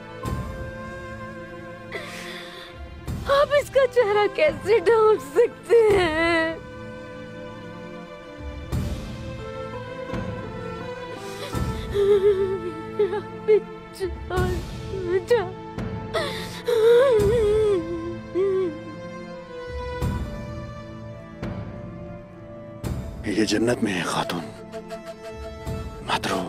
आप इसका चेहरा कैसे ढांप सकते हैं? ये जन्नत में है खातून, मत रो।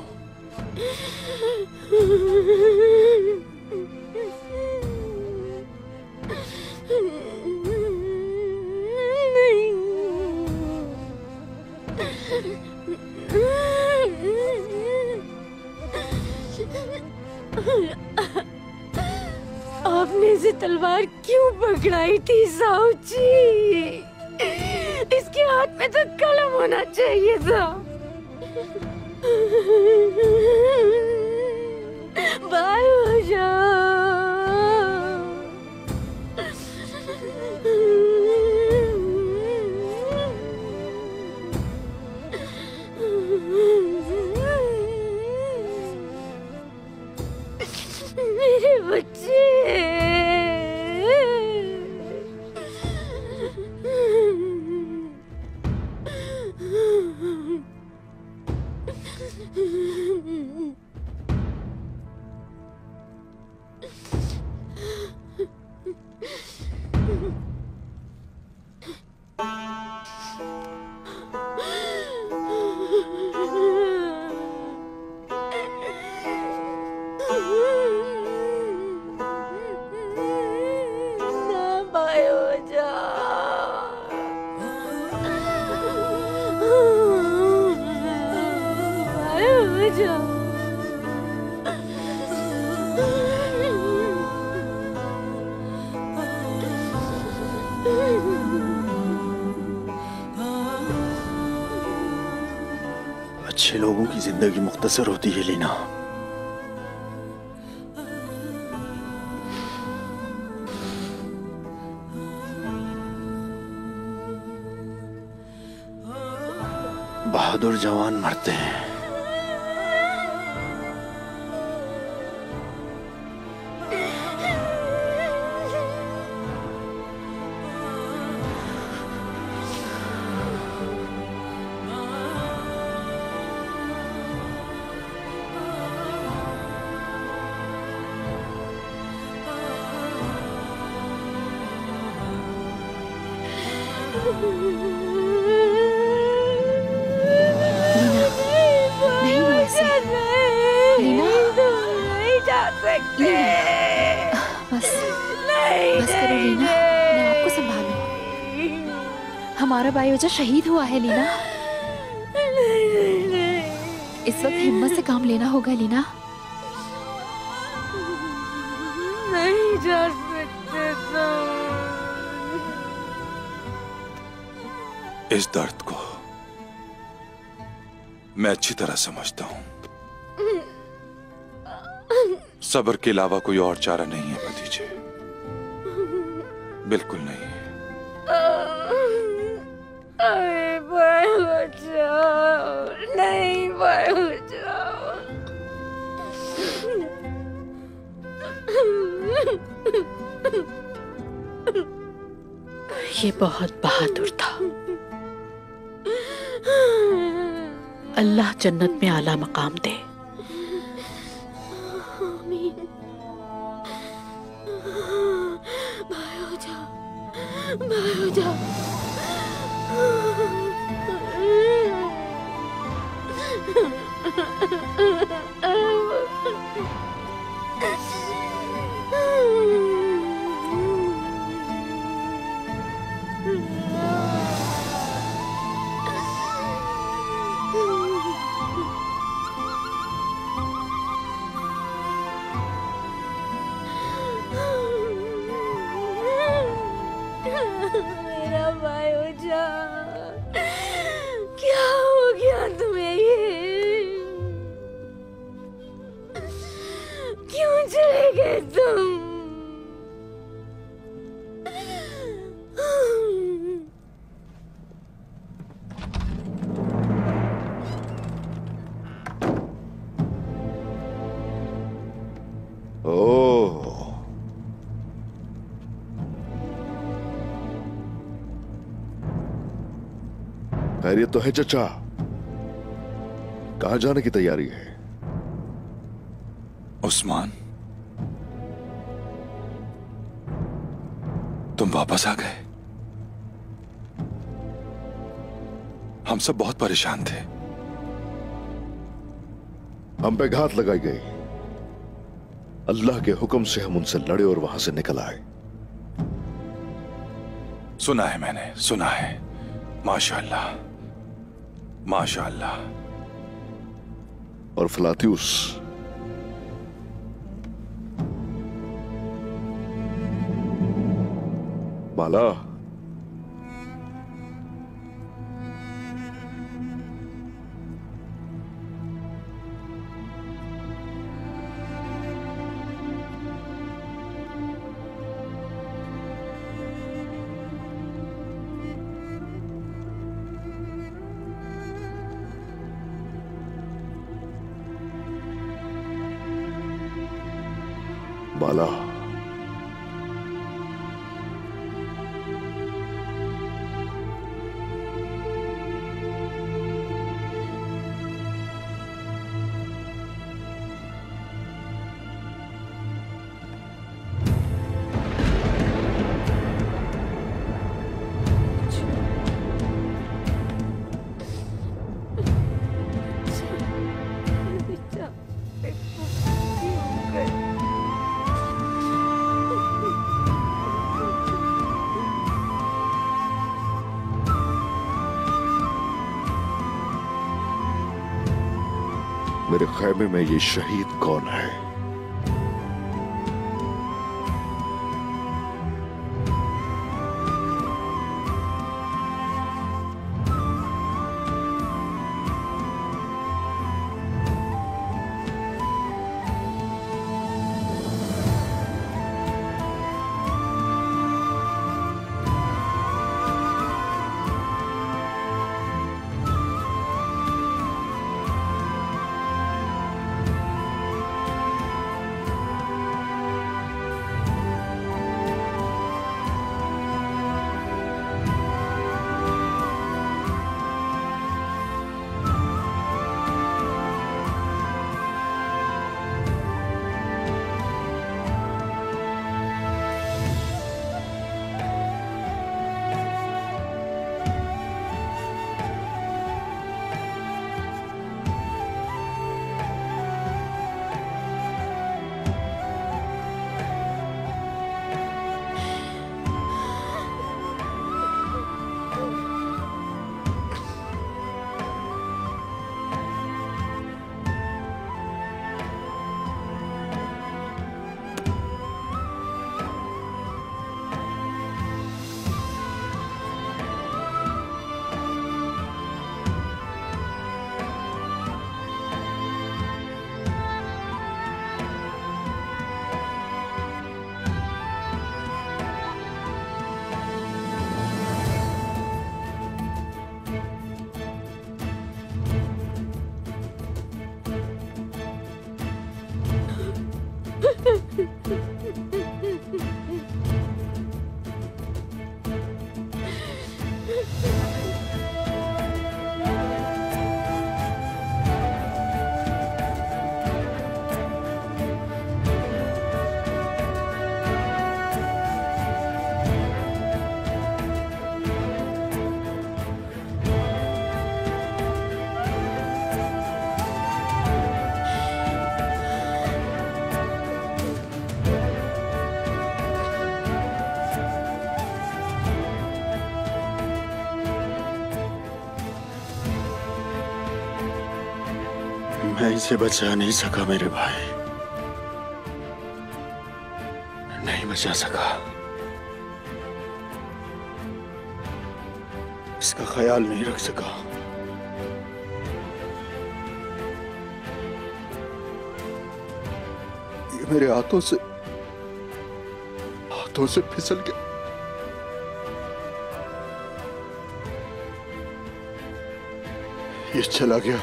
आपने इसे तलवार क्यों पकड़ाई थी साऊजी? इसके हाथ में तो कलम होना चाहिए था। बाय हो जाओ। मेरे बच्चे, जा। अच्छे लोगों की जिंदगी मुख्तसर होती है लीना। बहादुर जवान मरते हैं। हमारा बायोजा शहीद हुआ है लीना। इस वक्त हिम्मत से काम लेना होगा लीना। नहीं जा सकते तुम। इस दर्द को मैं अच्छी तरह समझता हूं। सब्र के अलावा कोई और चारा नहीं है भतीजे, बिल्कुल नहीं। अरे भाई बचाओ, नहीं भाई बचाओ। ये बहुत बहादुर था। अल्लाह जन्नत में आला मकाम दे। भाई हो जा, भाई हो जा। मेरा भाई हो जा। क्या हो गया तुम्हें? ये क्यों चले गए तुम? ओह, खैरियत तो है चचा? कहां जाने की तैयारी है? उस्मान, तुम वापस आ गए। हम सब बहुत परेशान थे। हम पे घात लगाई गई। अल्लाह के हुक्म से हम उनसे लड़े और वहां से निकल आए। सुना है मैंने, सुना है। माशाअल्लाह, माशाअल्लाह। और फ्लातियुस, बाला, बाला, मेरे खैमे में ये शहीद कौन है? मैं इसे बचा नहीं सका मेरे भाई, नहीं बचा सका। इसका ख्याल नहीं रख सका। ये मेरे हाथों से हाथों से फिसल गया। ये चला गया।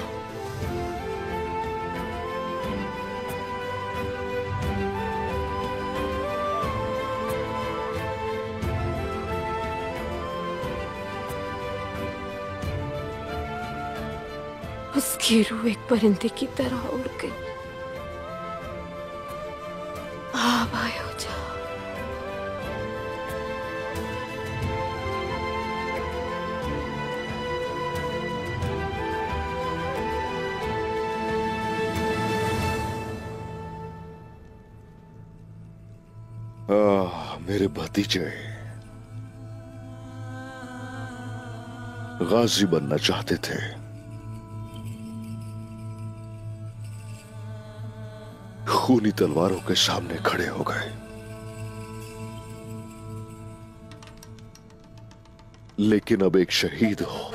उसकी रूह एक परिंदे की तरह उड़ गई। आप आए हो जा। आह, मेरे भतीजे गाजी बनना चाहते थे, खूनी तलवारों के सामने खड़े हो गए। लेकिन अब एक शहीद हो,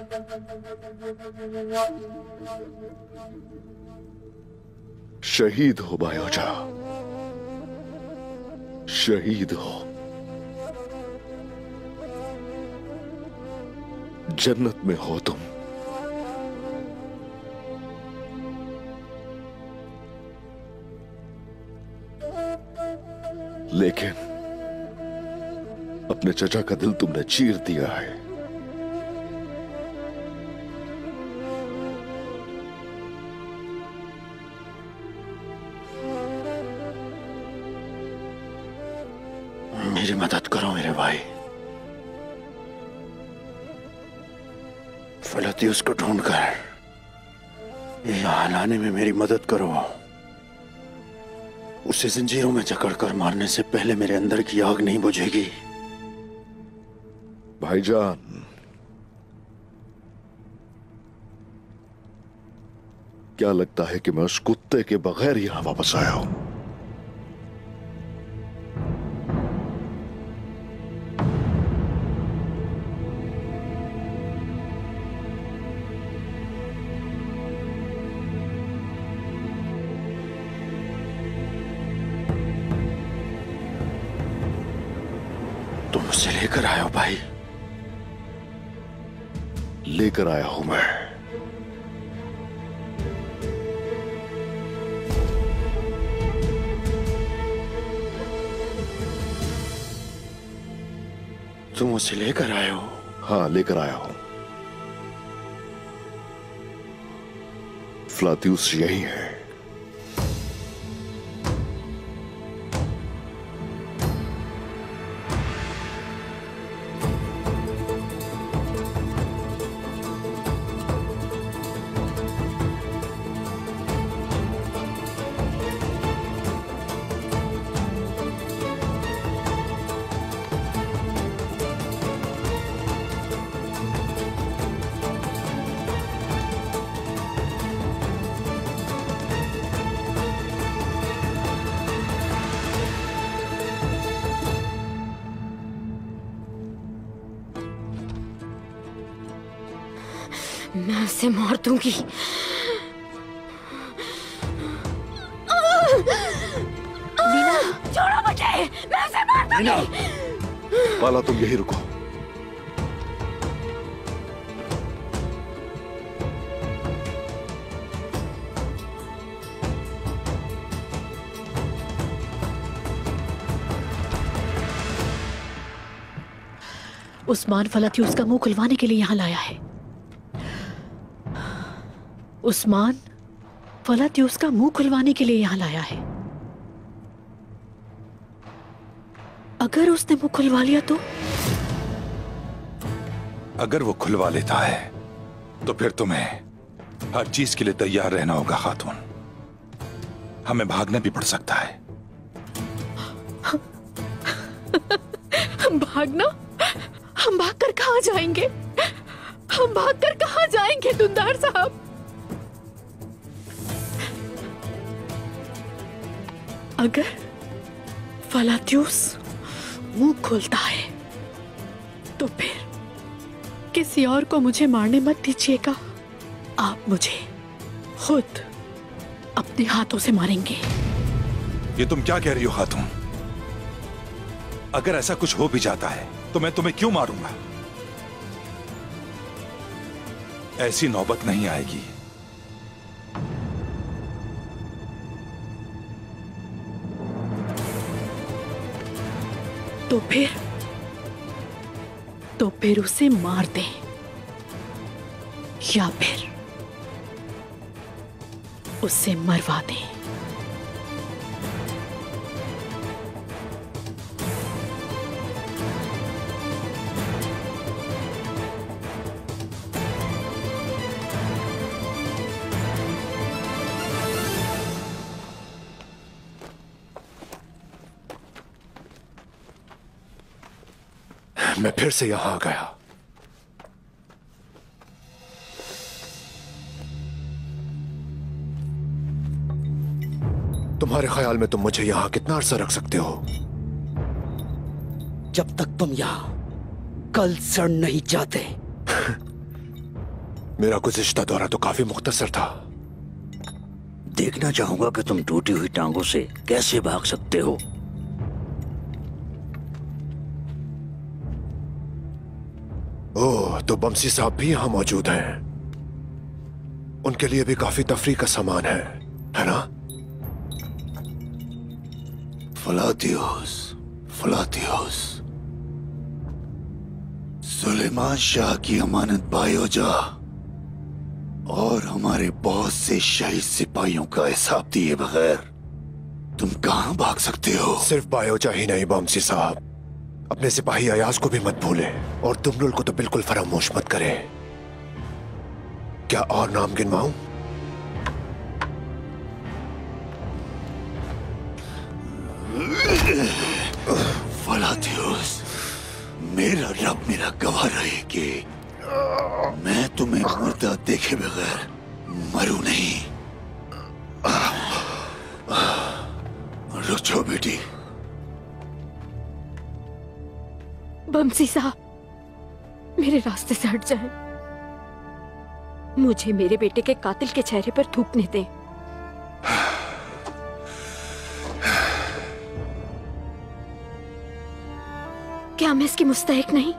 शहीद हो बायोजा, शहीद हो। जन्नत में हो तुम। लेकिन अपने चचा का दिल तुमने चीर दिया है। मेरी मदद करो मेरे भाई। फलतियुस को ढूंढकर यहां लाने में मेरी मदद करो। उसे जंजीरों में जकड़कर मारने से पहले मेरे अंदर की आग नहीं बुझेगी। भाईजान, क्या लगता है कि मैं उस कुत्ते के बगैर यहां वापस आया हूं? तुम उसे लेकर आए हो भाई? लेकर आया हूं मैं। तुम उसे लेकर आए हो? हाँ, लेकर आया हूं। फ्लातियुस यही है। मैं उसे मार दूंगी। नीना, छोड़ो मुझे, मैं उसे मार दूंगी। बाला, तुम यही रुको। उस्मान फ्लातियुस का मुंह खुलवाने के लिए यहां लाया है। उस्मान फ्लातियुस का मुंह खुलवाने के लिए यहां लाया है। अगर उसने मुंह खुलवा लिया तो? अगर वो खुलवा लेता है तो फिर तुम्हें हर चीज के लिए तैयार रहना होगा खातून। हमें भागना भी पड़ सकता है। भागना? हम भागकर कहां जाएंगे? हम भागकर कहां जाएंगे दुंदार साहब? अगर फ्लातियुस मुंह खोलता है तो फिर किसी और को मुझे मारने मत दीजिएगा। आप मुझे खुद अपने हाथों से मारेंगे। ये तुम क्या कह रही हो खातून? अगर ऐसा कुछ हो भी जाता है तो मैं तुम्हें क्यों मारूंगा? ऐसी नौबत नहीं आएगी। तो फिर तो फिर उसे मार दें या फिर उसे मरवा दें। मैं फिर से यहां आ गया। तुम्हारे ख्याल में तुम मुझे यहां कितना अरसा रख सकते हो? जब तक तुम यहां कल सड़ नहीं जाते। मेरा गुज़िश्ता दौरा तो काफी मुख्तसर था। देखना चाहूंगा कि तुम टूटी हुई टांगों से कैसे भाग सकते हो। ओह, तो बमसी साहब भी यहां मौजूद हैं। उनके लिए भी काफी तफरीह का सामान है, है ना? फ्लातियुस, फ्लातियुस, सुलेमान शाह की अमानत बायोजा और हमारे बहुत से शहीद सिपाहियों का हिसाब दिए बगैर तुम कहां भाग सकते हो? सिर्फ बायोजा ही नहीं बमसी साहब, अपने सिपाही अयाज को भी मत भूलें और दुमनुल को तो बिल्कुल फरामोश मत करें। क्या और नाम गिनवाऊं? फ्लातियुस, मेरा रब मेरा गवाह रहे कि मैं तुम्हें मुर्दा देखे बगैर मरू नहीं। रुक जाओ बेटी। बमसी साहब, मेरे रास्ते से हट जाएं। मुझे मेरे बेटे के कातिल के चेहरे पर थूकने दें। क्या मैं इसकी मुस्तहिक नहीं?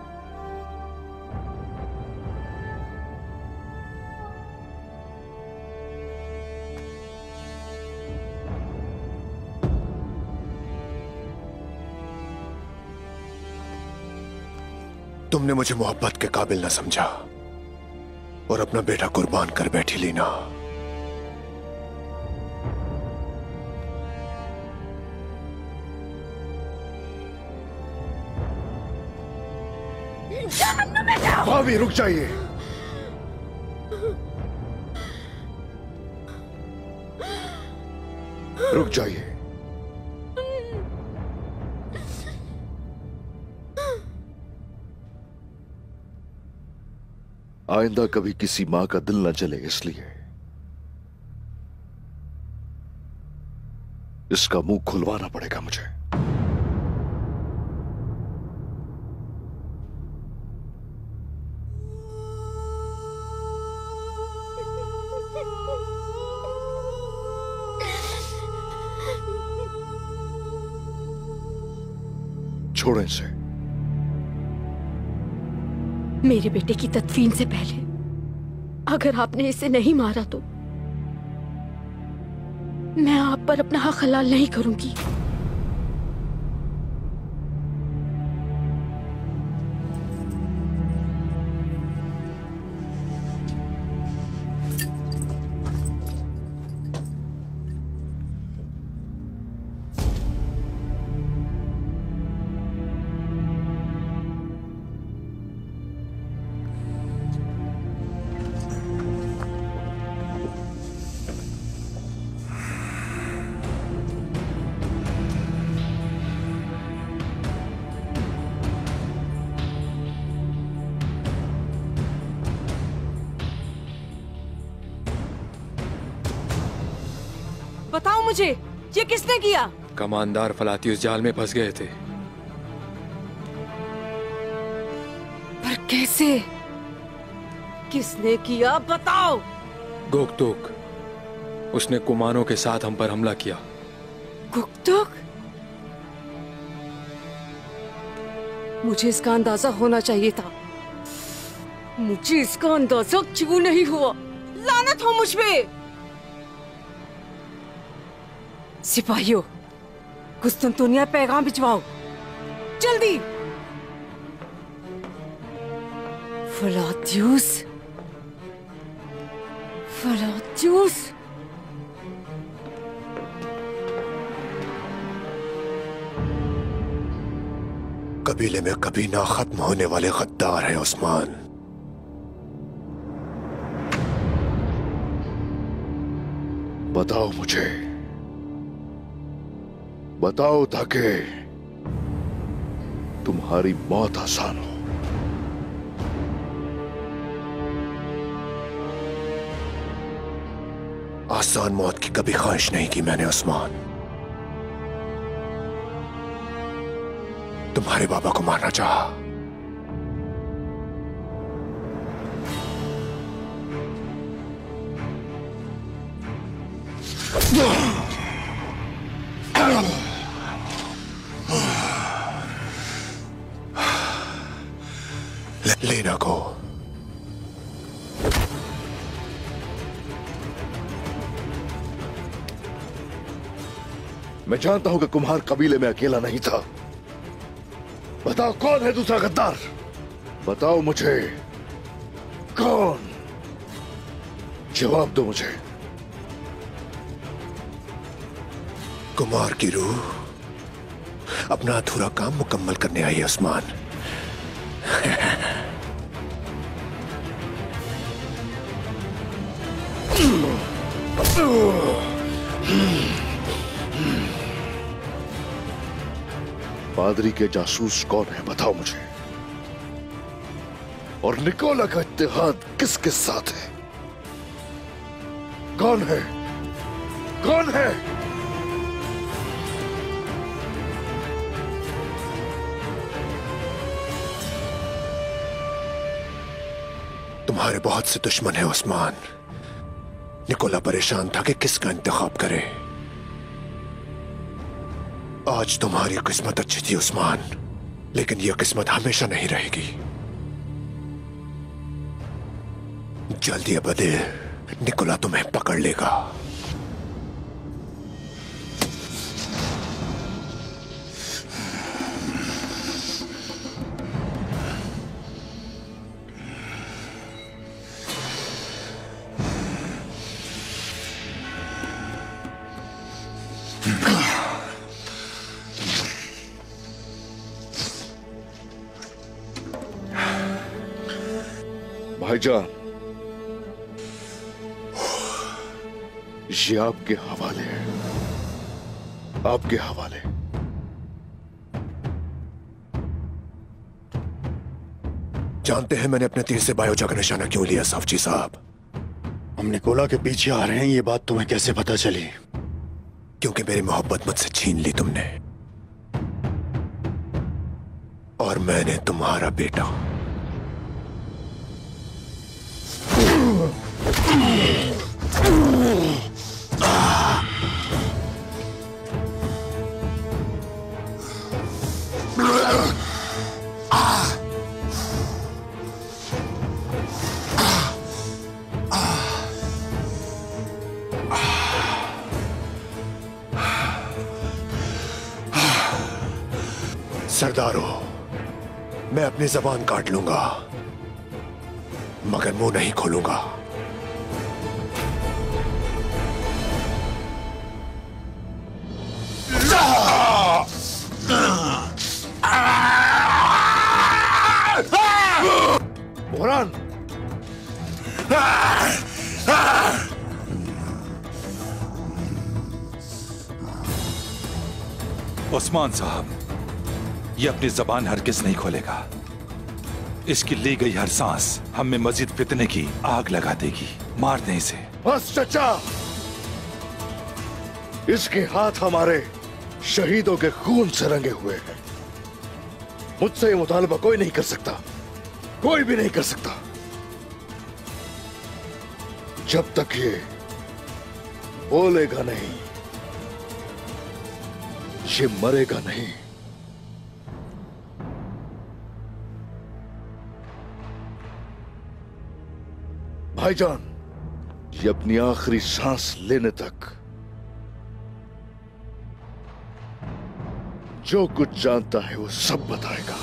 तुमने मुझे मोहब्बत के काबिल न समझा और अपना बेटा कुर्बान कर बैठी लीना। भाभी रुक जाइए। रुक जाइए। आइंदा कभी किसी मां का दिल न जले, इसलिए इसका मुंह खुलवाना पड़ेगा मुझे। छोड़ें इसे। मेरे बेटे की तदफीन से पहले अगर आपने इसे नहीं मारा तो मैं आप पर अपना हक हलाल नहीं करूंगी। बताओ मुझे, ये किसने किया? कमानदार फलाती उस जाल में फंस गए थे। पर कैसे? किसने किया बताओ। गोकतुक, उसने कुमानों के साथ हम पर हमला किया। गुक्तुक? मुझे इसका अंदाजा होना चाहिए था। मुझे इसका अंदाजा क्यों नहीं हुआ? लानत हो मुझ पे। सिपाहियों, कुस्तुनतुनिया पैगाम भिजवाओ जल्दी। फलातियुस, फलातियुस। कबीले में कभी ना खत्म होने वाले गद्दार है उस्मान। बताओ मुझे, बताओ ताकि तुम्हारी मौत आसान हो। आसान मौत की कभी ख्वाहिश नहीं की मैंने उस्मान। तुम्हारे बाबा को मारना चाहा, लेना को। मैं जानता हूं कि कुम्हार कबीले में अकेला नहीं था। बताओ कौन है दूसरा गद्दार? बताओ मुझे कौन? जवाब दो मुझे। कुमार की रूह अपना अधूरा काम मुकम्मल करने आई है उस्मान। पादरी के जासूस कौन है बताओ मुझे, और निकोला का इत्तेहाद किसके साथ है? कौन है? कौन है? तुम्हारे बहुत से दुश्मन है उस्मान। निकोला परेशान था कि किसका इंतखाब करे। आज तुम्हारी किस्मत अच्छी थी उस्मान, लेकिन यह किस्मत हमेशा नहीं रहेगी। जल्दी अबदे निकोला तुम्हें पकड़ लेगा। भाईजान, ये आपके हवाले है, आपके हवाले। जानते हैं मैंने अपने तीर से बायोजा का निशाना क्यों लिया साफची साहब? हम निकोला के पीछे आ रहे हैं, ये बात तुम्हें कैसे पता चली? क्योंकि मेरी मोहब्बत मुझसे छीन ली तुमने, और मैंने तुम्हारा बेटा। सरदारो, मैं अपनी जबान काट लूंगा मगर मुंह नहीं खोलूंगा। बुरहान, उस्मान साहब, ये अपनी जबान हरगिज नहीं खोलेगा। इसकी ली गई हर सांस हम में मजीद फितने की आग लगा देगी। मार दें इसे। बस चचा, इसके हाथ हमारे शहीदों के खून से रंगे हुए हैं। मुझसे ये मुतालबा कोई नहीं कर सकता, कोई भी नहीं कर सकता। जब तक ये बोलेगा नहीं, ये मरेगा नहीं। भाईजान, ये अपनी आखिरी सांस लेने तक जो कुछ जानता है वो सब बताएगा।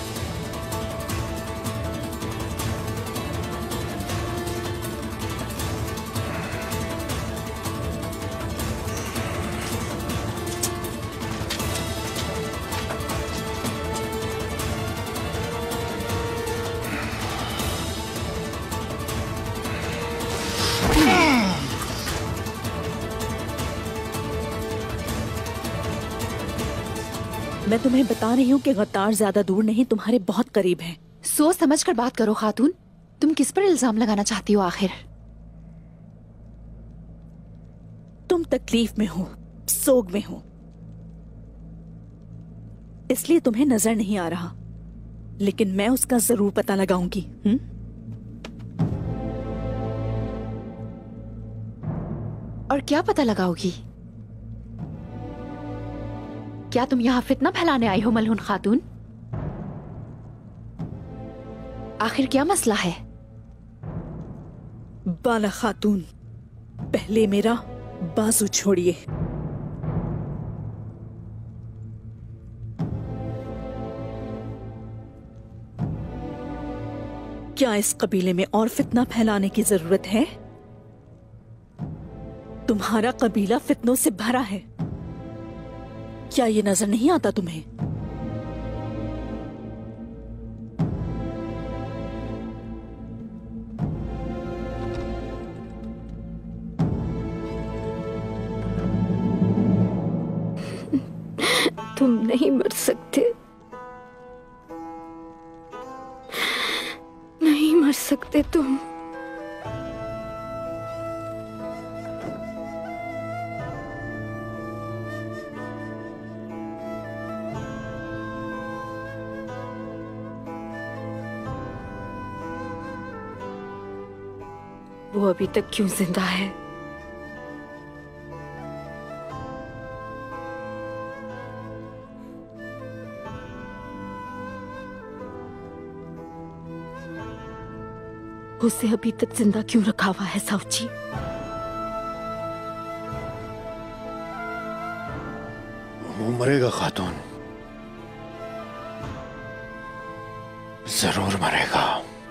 मैं तुम्हें बता रही हूँ कि गद्दार ज्यादा दूर नहीं, तुम्हारे बहुत करीब है। सोच समझ कर बात करो खातून। तुम किस पर इल्जाम लगाना चाहती हो आखिर? तुम तकलीफ में हो, सोग में हो, इसलिए तुम्हें नजर नहीं आ रहा, लेकिन मैं उसका जरूर पता लगाऊंगी। हुँ? और क्या पता लगाओगी? क्या तुम यहाँ फितना फैलाने आई हो मलहून खातून? आखिर क्या मसला है? बाला खातून, पहले मेरा बाजू छोड़िए। क्या इस कबीले में और फितना फैलाने की जरूरत है? तुम्हारा कबीला फितनों से भरा है, क्या ये नजर नहीं आता तुम्हें? तुम नहीं मर सकते, नहीं मर सकते तुम। वो अभी तक क्यों जिंदा है? उसे अभी तक जिंदा क्यों रखा हुआ है साउची? वो मरेगा खातून, जरूर मरेगा।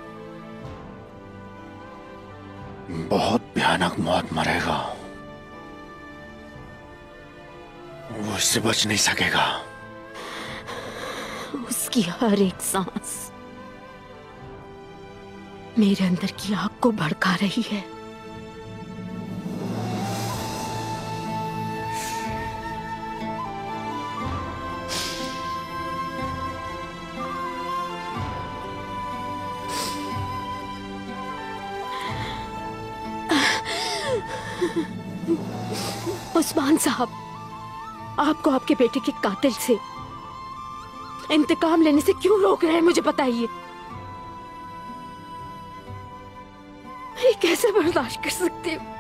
बहुत भयानक मौत मरेगा। वो इससे बच नहीं सकेगा। उसकी हर एक सांस मेरे अंदर की आग को भड़का रही है। उस्मान साहब, आपको आपके बेटे के कातिल से इंतकाम लेने से क्यों रोक रहे हैं, मुझे बताइए। ये कैसे बर्दाश्त कर सकते हो?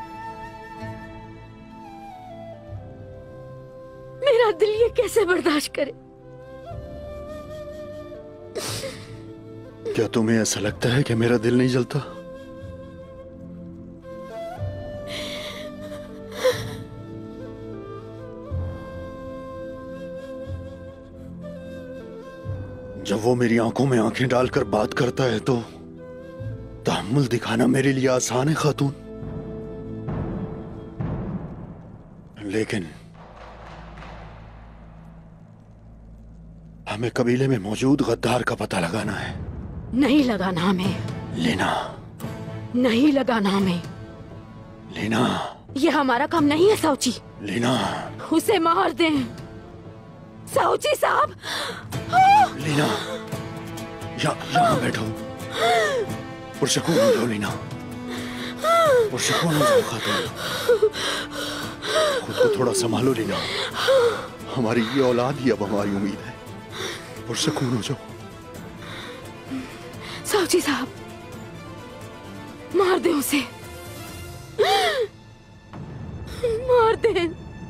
मेरा दिल ये कैसे बर्दाश्त करे? क्या तुम्हें ऐसा लगता है कि मेरा दिल नहीं जलता? जब वो मेरी आंखों में आंखें डालकर बात करता है तो तहम्मुल दिखाना मेरे लिए आसान है खातून, लेकिन हमें कबीले में मौजूद गद्दार का पता लगाना है। नहीं लगाना हमें। लीना, नहीं लगाना हमें। लीना, ये हमारा काम नहीं है साउची। लीना, उसे मार दें साउची साहब। लीना, या, यहाँ बैठो। पुरसकून हो जाओ लीना, पुरसकून हो जाओ खातून। खुद को थोड़ा संभालो लीना, हमारी ये औलाद ही अब हमारी उम्मीद है। पुरसकून हो जाओ। साउची साहब, मार दे उसे, मार दे।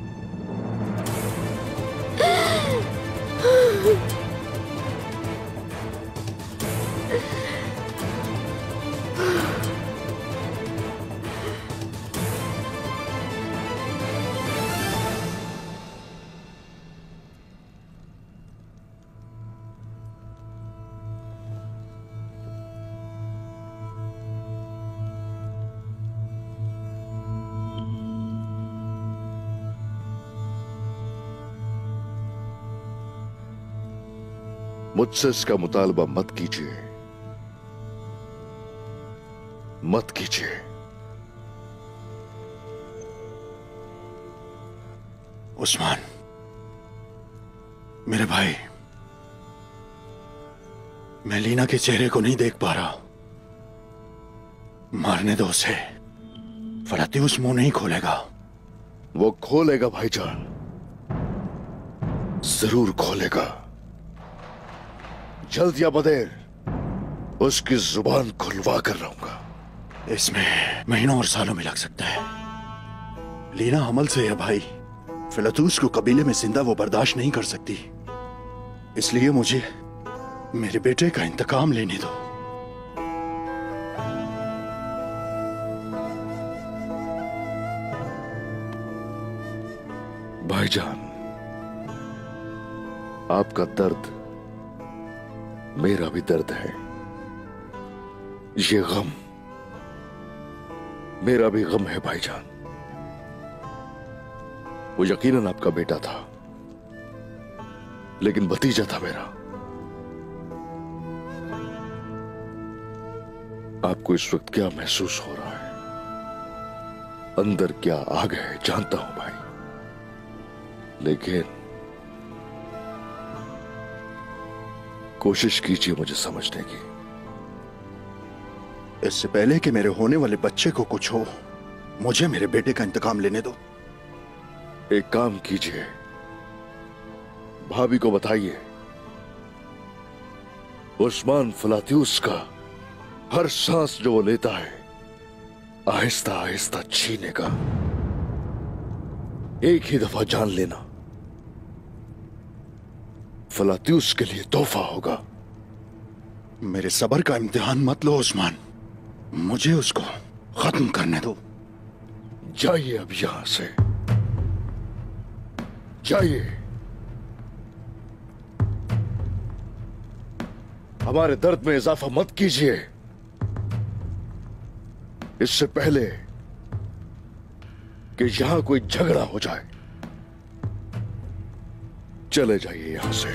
मुझसे इसका मुतालबा मत कीजिए, मत कीजिए। उस्मान, मेरे भाई, मैं लीना के चेहरे को नहीं देख पा रहा। मारने दो उसे, फलातियुस मुंह नहीं खोलेगा। वो खोलेगा भाईजान, जरूर खोलेगा। जल्द या बदेर उसकी जुबान खुलवा कर रहूंगा। इसमें महीनों और सालों में लग सकता है। लीना हमल से है भाई। फिलातूस को कबीले में जिंदा वो बर्दाश्त नहीं कर सकती, इसलिए मुझे मेरे बेटे का इंतकाम लेने दो। भाईजान, आपका दर्द मेरा भी दर्द है। ये गम मेरा भी गम है भाईजान। वो यकीनन आपका बेटा था, लेकिन भतीजा था मेरा। आपको इस वक्त क्या महसूस हो रहा है, अंदर क्या आग है, जानता हूं भाई, लेकिन कोशिश कीजिए मुझे समझने की। इससे पहले कि मेरे होने वाले बच्चे को कुछ हो, मुझे मेरे बेटे का इंतकाम लेने दो। एक काम कीजिए, भाभी को बताइए उस्मान फलातियुस का हर सांस जो वो लेता है आहिस्ता आहिस्ता छीनेगा। एक ही दफा जान लेना फलात्यूस के लिए तोहफा होगा। मेरे सब्र का इम्तिहान मत लो उस्मान, मुझे उसको खत्म करने दो। जाइए अब यहां से, जाइए। हमारे दर्द में इजाफा मत कीजिए। इससे पहले कि यहां कोई झगड़ा हो जाए, चले जाइए यहां से।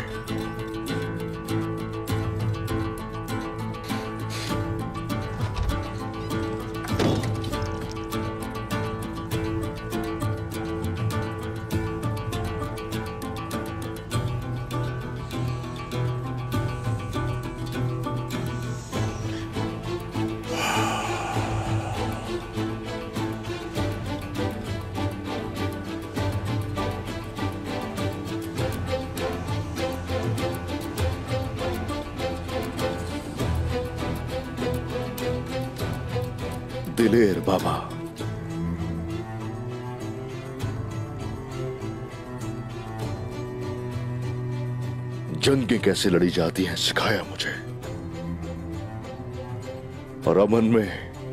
दिलेर बाबा, जंगें कैसे लड़ी जाती हैं सिखाया मुझे, और अमन में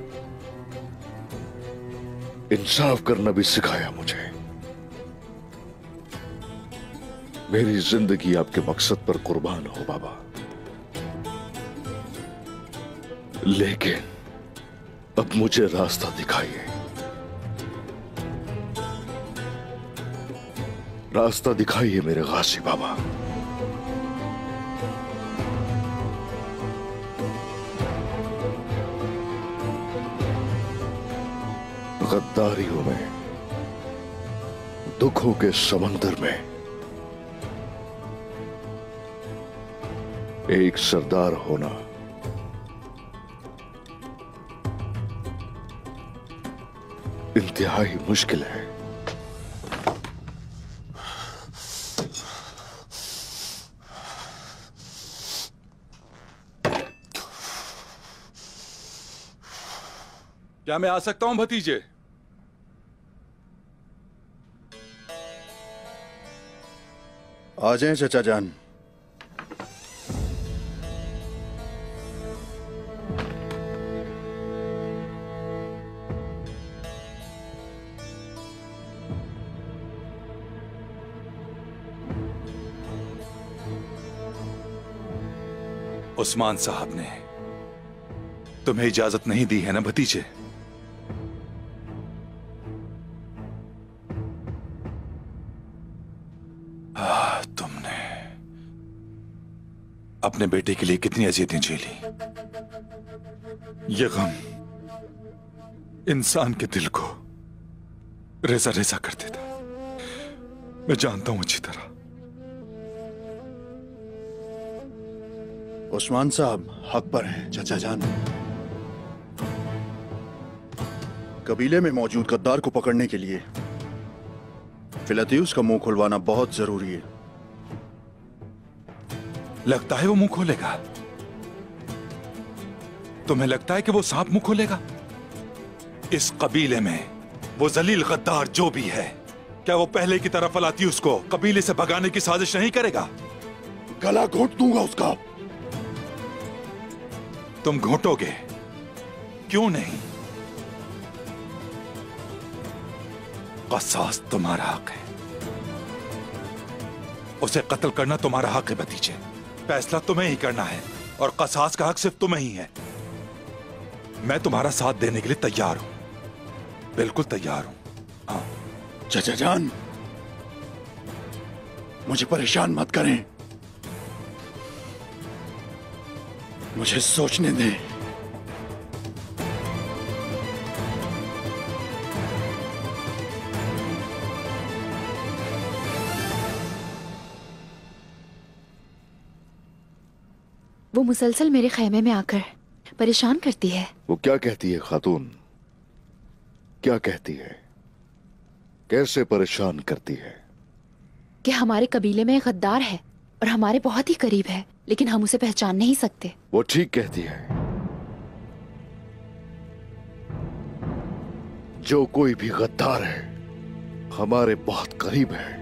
इंसाफ करना भी सिखाया मुझे। मेरी जिंदगी आपके मकसद पर कुर्बान हो बाबा, लेकिन अब मुझे रास्ता दिखाइए, रास्ता दिखाइए मेरे गाजी बाबा। गद्दारियों में, दुखों के समंदर में एक सरदार होना इंतहाई मुश्किल है। क्या मैं आ सकता हूं भतीजे? आ जाएं चचा जान। उस्मान साहब ने तुम्हें इजाजत नहीं दी है ना भतीजे? आ, तुमने अपने बेटे के लिए कितनी अजियतें झेली। ये गम इंसान के दिल को रेजा रेजा कर देता। मैं जानता हूं अच्छी तरह। उस्मान साहब हक पर हैं चचा जान। कबीले में मौजूद गद्दार को पकड़ने के लिए फिलातियुस का मुंह खुलवाना बहुत जरूरी है। लगता है वो मुंह खोलेगा? तुम्हें लगता है कि वो सांप मुंह खोलेगा? इस कबीले में वो जलील गद्दार जो भी है, क्या वो पहले की तरह फिलातियुस को कबीले से भगाने की साजिश नहीं करेगा? गला घोंट दूंगा उसका। तुम घोटोगे? क्यों नहीं? कसास तुम्हारा हक है, उसे कत्ल करना तुम्हारा हक है भतीजे। फैसला तुम्हें ही करना है और कसास का हक सिर्फ तुम्हें ही है। मैं तुम्हारा साथ देने के लिए तैयार हूं, बिल्कुल तैयार हूं। हाँ चचा जान, मुझे परेशान मत करें, मुझे सोचने दें। वो मुसलसल मेरे खैमे में आकर परेशान करती है। वो क्या कहती है खातून? क्या कहती है? कैसे परेशान करती है? कि हमारे कबीले में एक गद्दार है और हमारे बहुत ही करीब है, लेकिन हम उसे पहचान नहीं सकते। वो ठीक कहती है, जो कोई भी गद्दार है हमारे बहुत करीब है।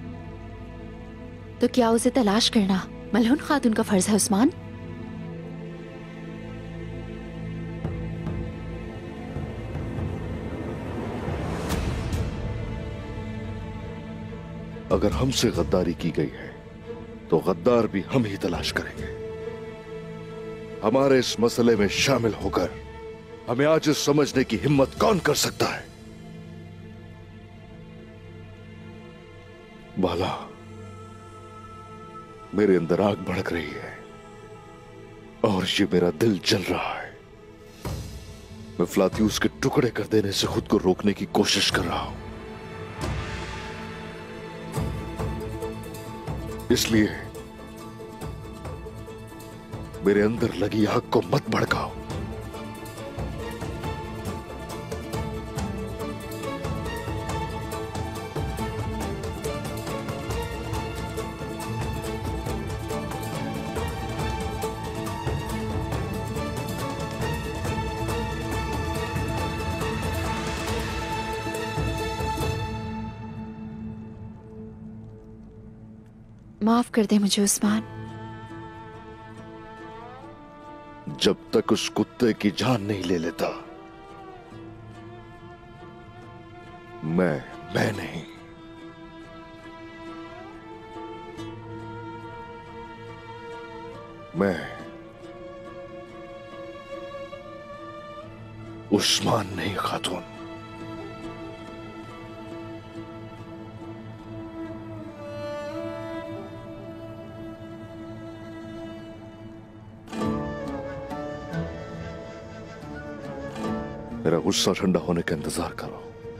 तो क्या उसे तलाश करना मलहून खातून का फर्ज है उस्मान? अगर हमसे गद्दारी की गई है तो गद्दार भी हम ही तलाश करेंगे। हमारे इस मसले में शामिल होकर हमें आज इस समझने की हिम्मत कौन कर सकता है? बाला, मेरे अंदर आग भड़क रही है और ये मेरा दिल जल रहा है। मैं फ्लातियूस के टुकड़े कर देने से खुद को रोकने की कोशिश कर रहा हूं। इसलिए मेरे अंदर लगी आग को मत भड़काओ। माफ कर दे मुझे उस्मान। जब तक उस कुत्ते की जान नहीं ले लेता मैं मैं नहीं। मैं उस्मान नहीं खातून। मेरा गुस्सा ठंडा होने का इंतजार करो।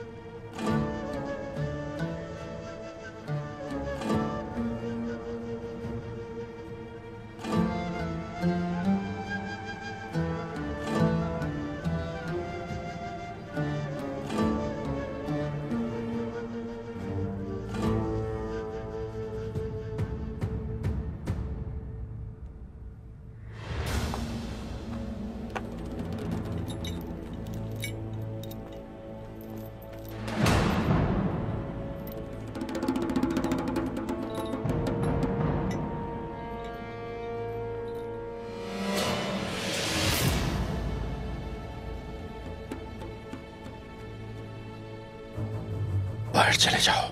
बाहर चले जाओ।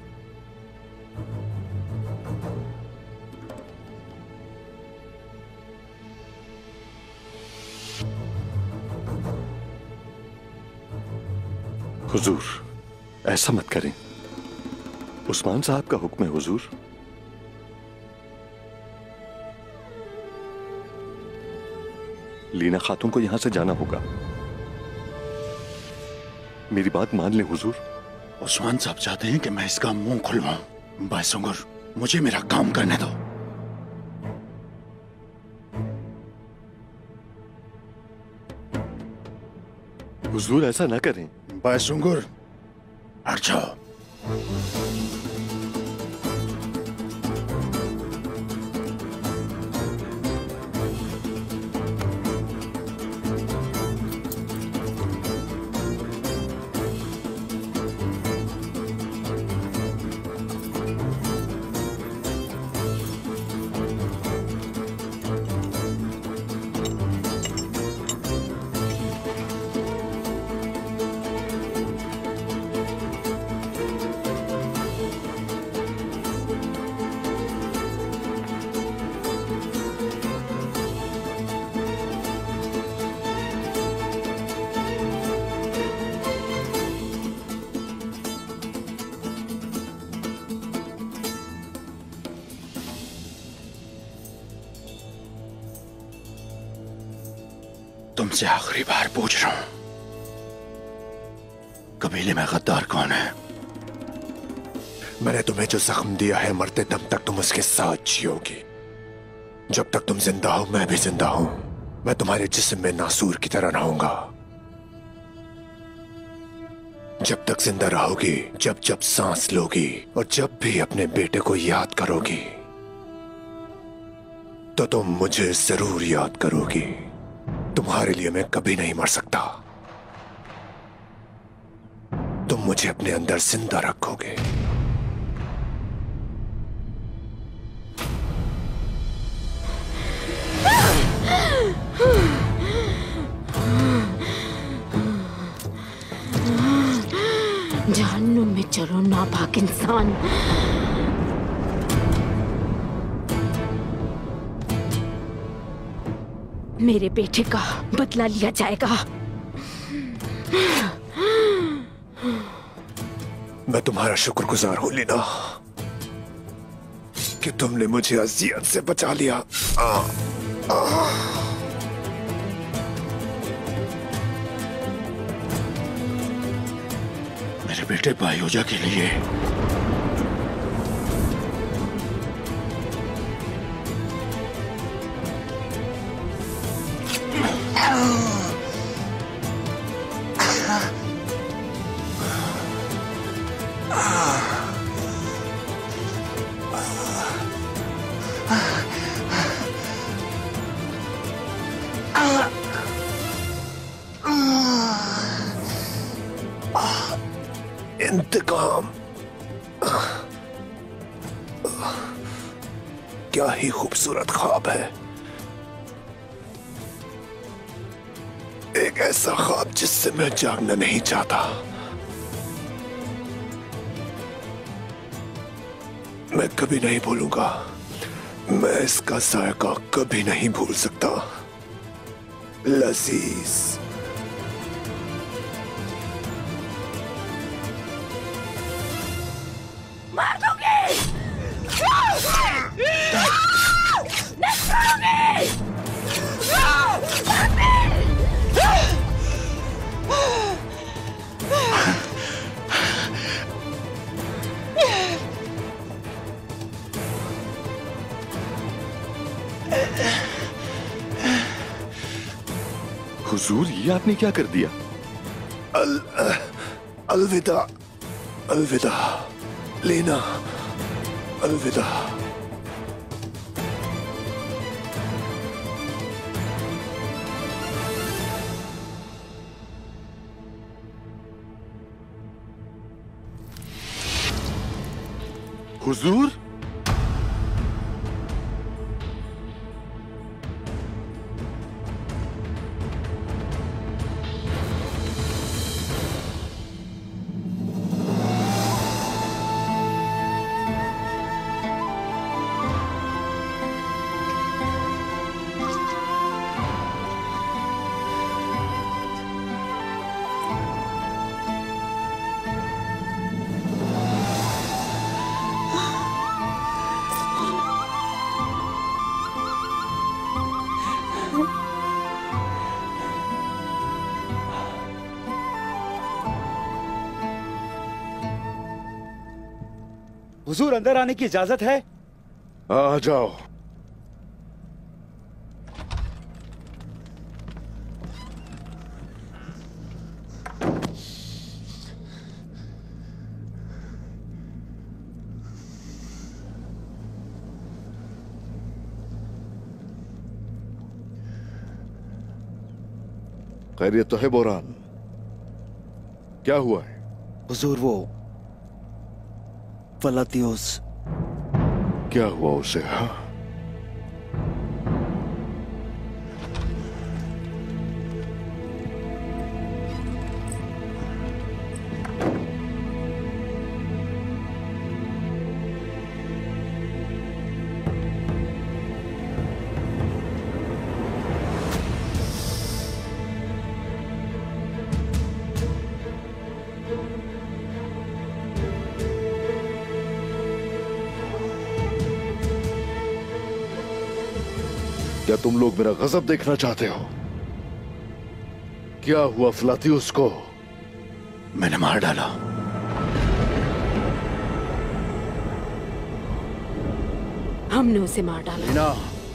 हुजूर, ऐसा मत करें। उस्मान साहब का हुक्म है हुजूर। लीना खातून को यहां से जाना होगा। मेरी बात मान लें हुजूर। उस्मान साहब चाहते हैं कि मैं इसका मुंह खुलवाऊं। बायसुंगर, मुझे मेरा काम करने दो। हुजूर ऐसा ना करें। बायसुंगर, हट जाओ। तुमसे आखिरी बार पूछ रहा हूं, कबीले में गद्दार कौन है? मैंने तुम्हें जो जख्म दिया है, मरते दम तक तुम उसके साथ जियोगी। जब तक तुम जिंदा हो मैं भी जिंदा हूं। मैं तुम्हारे जिस्म में नासूर की तरह रहूंगा। जब तक जिंदा रहोगी, जब जब सांस लोगी और जब भी अपने बेटे को याद करोगी, तो तुम मुझे जरूर याद करोगी। तुम्हारे लिए मैं कभी नहीं मर सकता। तुम मुझे अपने अंदर जिंदा रखोगे। जहन्नुम में चलो नापाक इंसान। मेरे बेटे का बदला लिया जाएगा। मैं तुम्हारा शुक्रगुजार हूं लीना कि तुमने मुझे अजियत से बचा लिया। आ, आ, मेरे बेटे बायोजा के लिए इंतकाम। क्या ही खूबसूरत ख्वाब है। एक ऐसा ख्वाब जिससे मैं जागना नहीं चाहता। मैं कभी नहीं भूलूंगा। मैं इसका जायका कभी नहीं भूल सकता। लजीज। मार दूंगी। नहीं छोड़ूंगी। हुजूर, ये आपने क्या कर दिया? अल अलविदा, अलविदा लीना, अलविदा। हुजूर, हुजूर, अंदर आने की इजाजत है? आ जाओ। खैरियत तो है बोरान? क्या हुआ है? हुजूर, वो फलातियोस। क्या हुआ उसे? हाँ, क्या तुम लोग मेरा गजब देखना चाहते हो? क्या हुआ फ्लातियुस को? मैंने मार डाला। हमने उसे मार डाला। ना,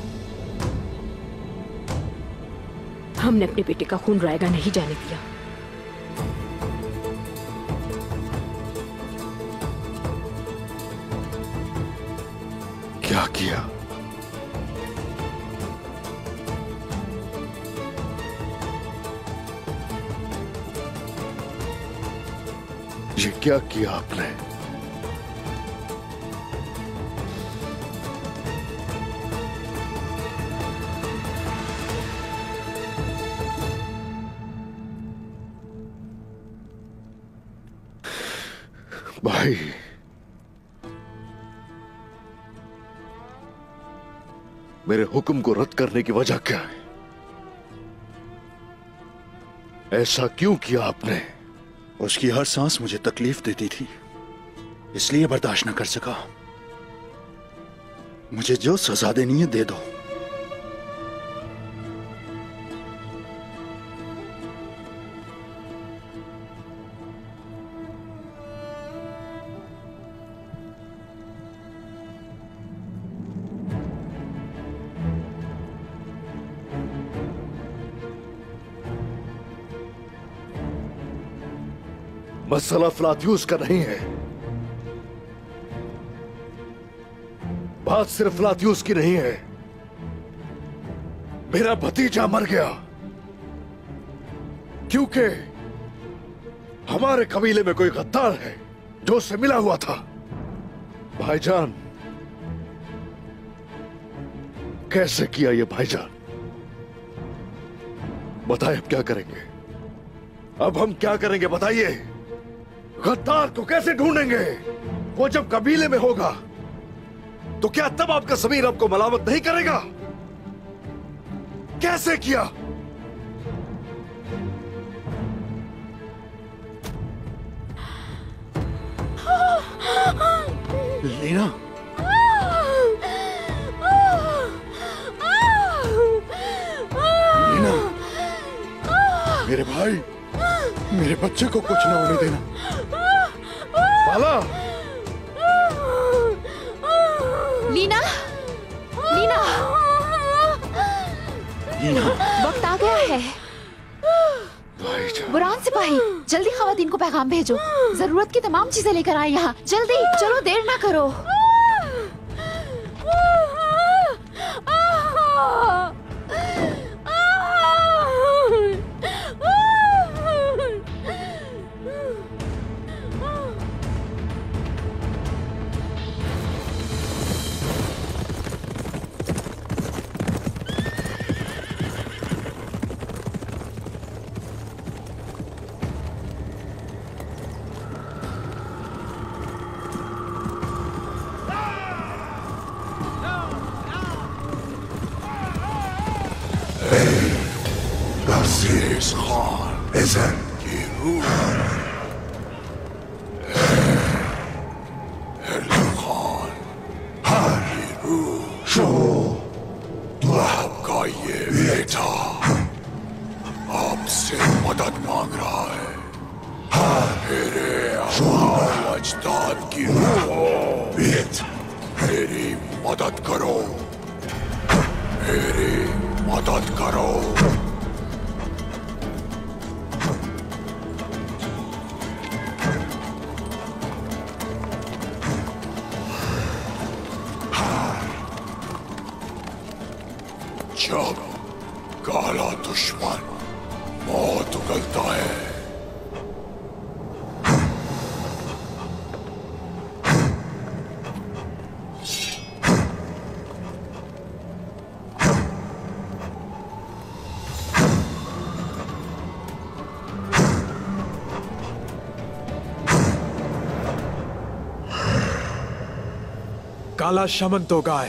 हमने अपने बेटे का खून रायगा नहीं जाने दिया। क्या किया? ये क्या किया आपने? भाई, मेरे हुक्म को रद्द करने की वजह क्या है? ऐसा क्यों किया आपने? उसकी हर सांस मुझे तकलीफ देती थी, इसलिए बर्दाश्त न कर सका। मुझे जो सजा देनी है दे दो। मसला फ्लात्यूस का नहीं है। बात सिर्फ फ्लात्यूस की नहीं है। मेरा भतीजा मर गया क्योंकि हमारे कबीले में कोई गद्दार है जो उससे मिला हुआ था। भाईजान, कैसे किया ये भाईजान? बताइए अब क्या करेंगे? अब हम क्या करेंगे बताइए? गद्दार को कैसे ढूंढेंगे? वो जब कबीले में होगा तो क्या तब आपका ज़मीर आपको मलामत नहीं करेगा? कैसे किया? लीना, लीना, मेरे भाई, मेरे बच्चे को कुछ ना होने देना। बाला, लीना, लीना, लीना, वक्त आ गया है। बुरान सिपाही, जल्दी खवातीन को पैगाम भेजो। जरूरत की तमाम चीजें लेकर आए यहाँ। जल्दी चलो, देर ना करो। Aziz Khan ezen ki ruh Erli Khan hari ruh Şo Doab का ये बेटा आपसे मदद मांग रहा है। मेरे अजदाद की रूह मेरी मदद करो, मेरी मदद करो। जब काला दुश्मन मौत उगलता है, काला शमन तो गाय।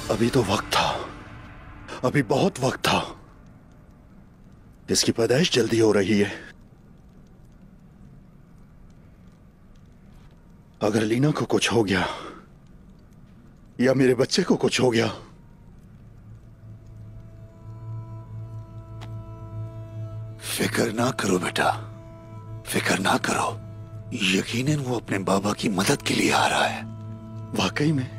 अभी तो वक्त था, अभी बहुत वक्त था। इसकी पैदाइश जल्दी हो रही है। अगर लीना को कुछ हो गया या मेरे बच्चे को कुछ हो गया, फिक्र ना करो बेटा, फिक्र ना करो। यकीनन वो अपने बाबा की मदद के लिए आ रहा है। वाकई में?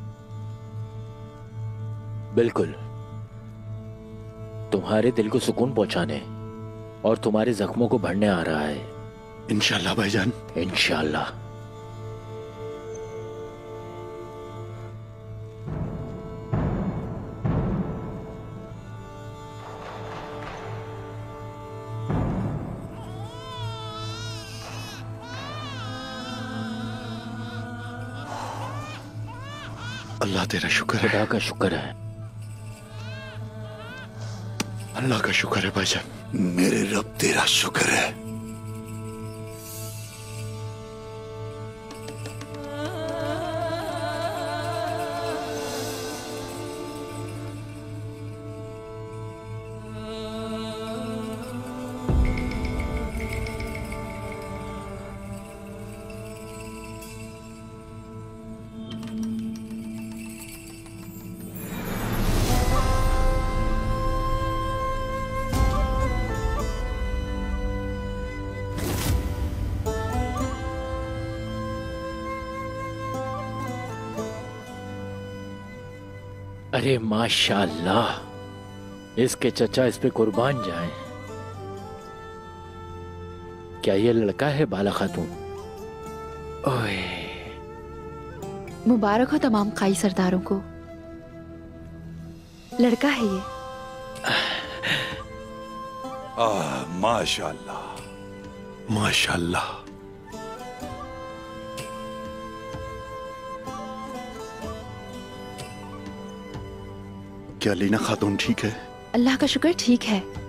बिल्कुल, तुम्हारे दिल को सुकून पहुंचाने और तुम्हारे जख्मों को भरने आ रहा है। इंशाल्लाह भाईजान, इंशाल्लाह। अल्लाह तेरा शुक्र है। खुदा का शुक्र है। अल्लाह का शुक्र है भाईजान। मेरे रब तेरा शुक्र है। अरे माशाल्लाह, इसके चचा इस पे कुर्बान जाएं। क्या ये लड़का है बाला खातून? ओए, मुबारक हो तमाम काई सरदारों को। लड़का है ये। आह, माशाल्लाह, माशाल्लाह। क्या लीना खातून ठीक है? अल्लाह का शुक्र ठीक है।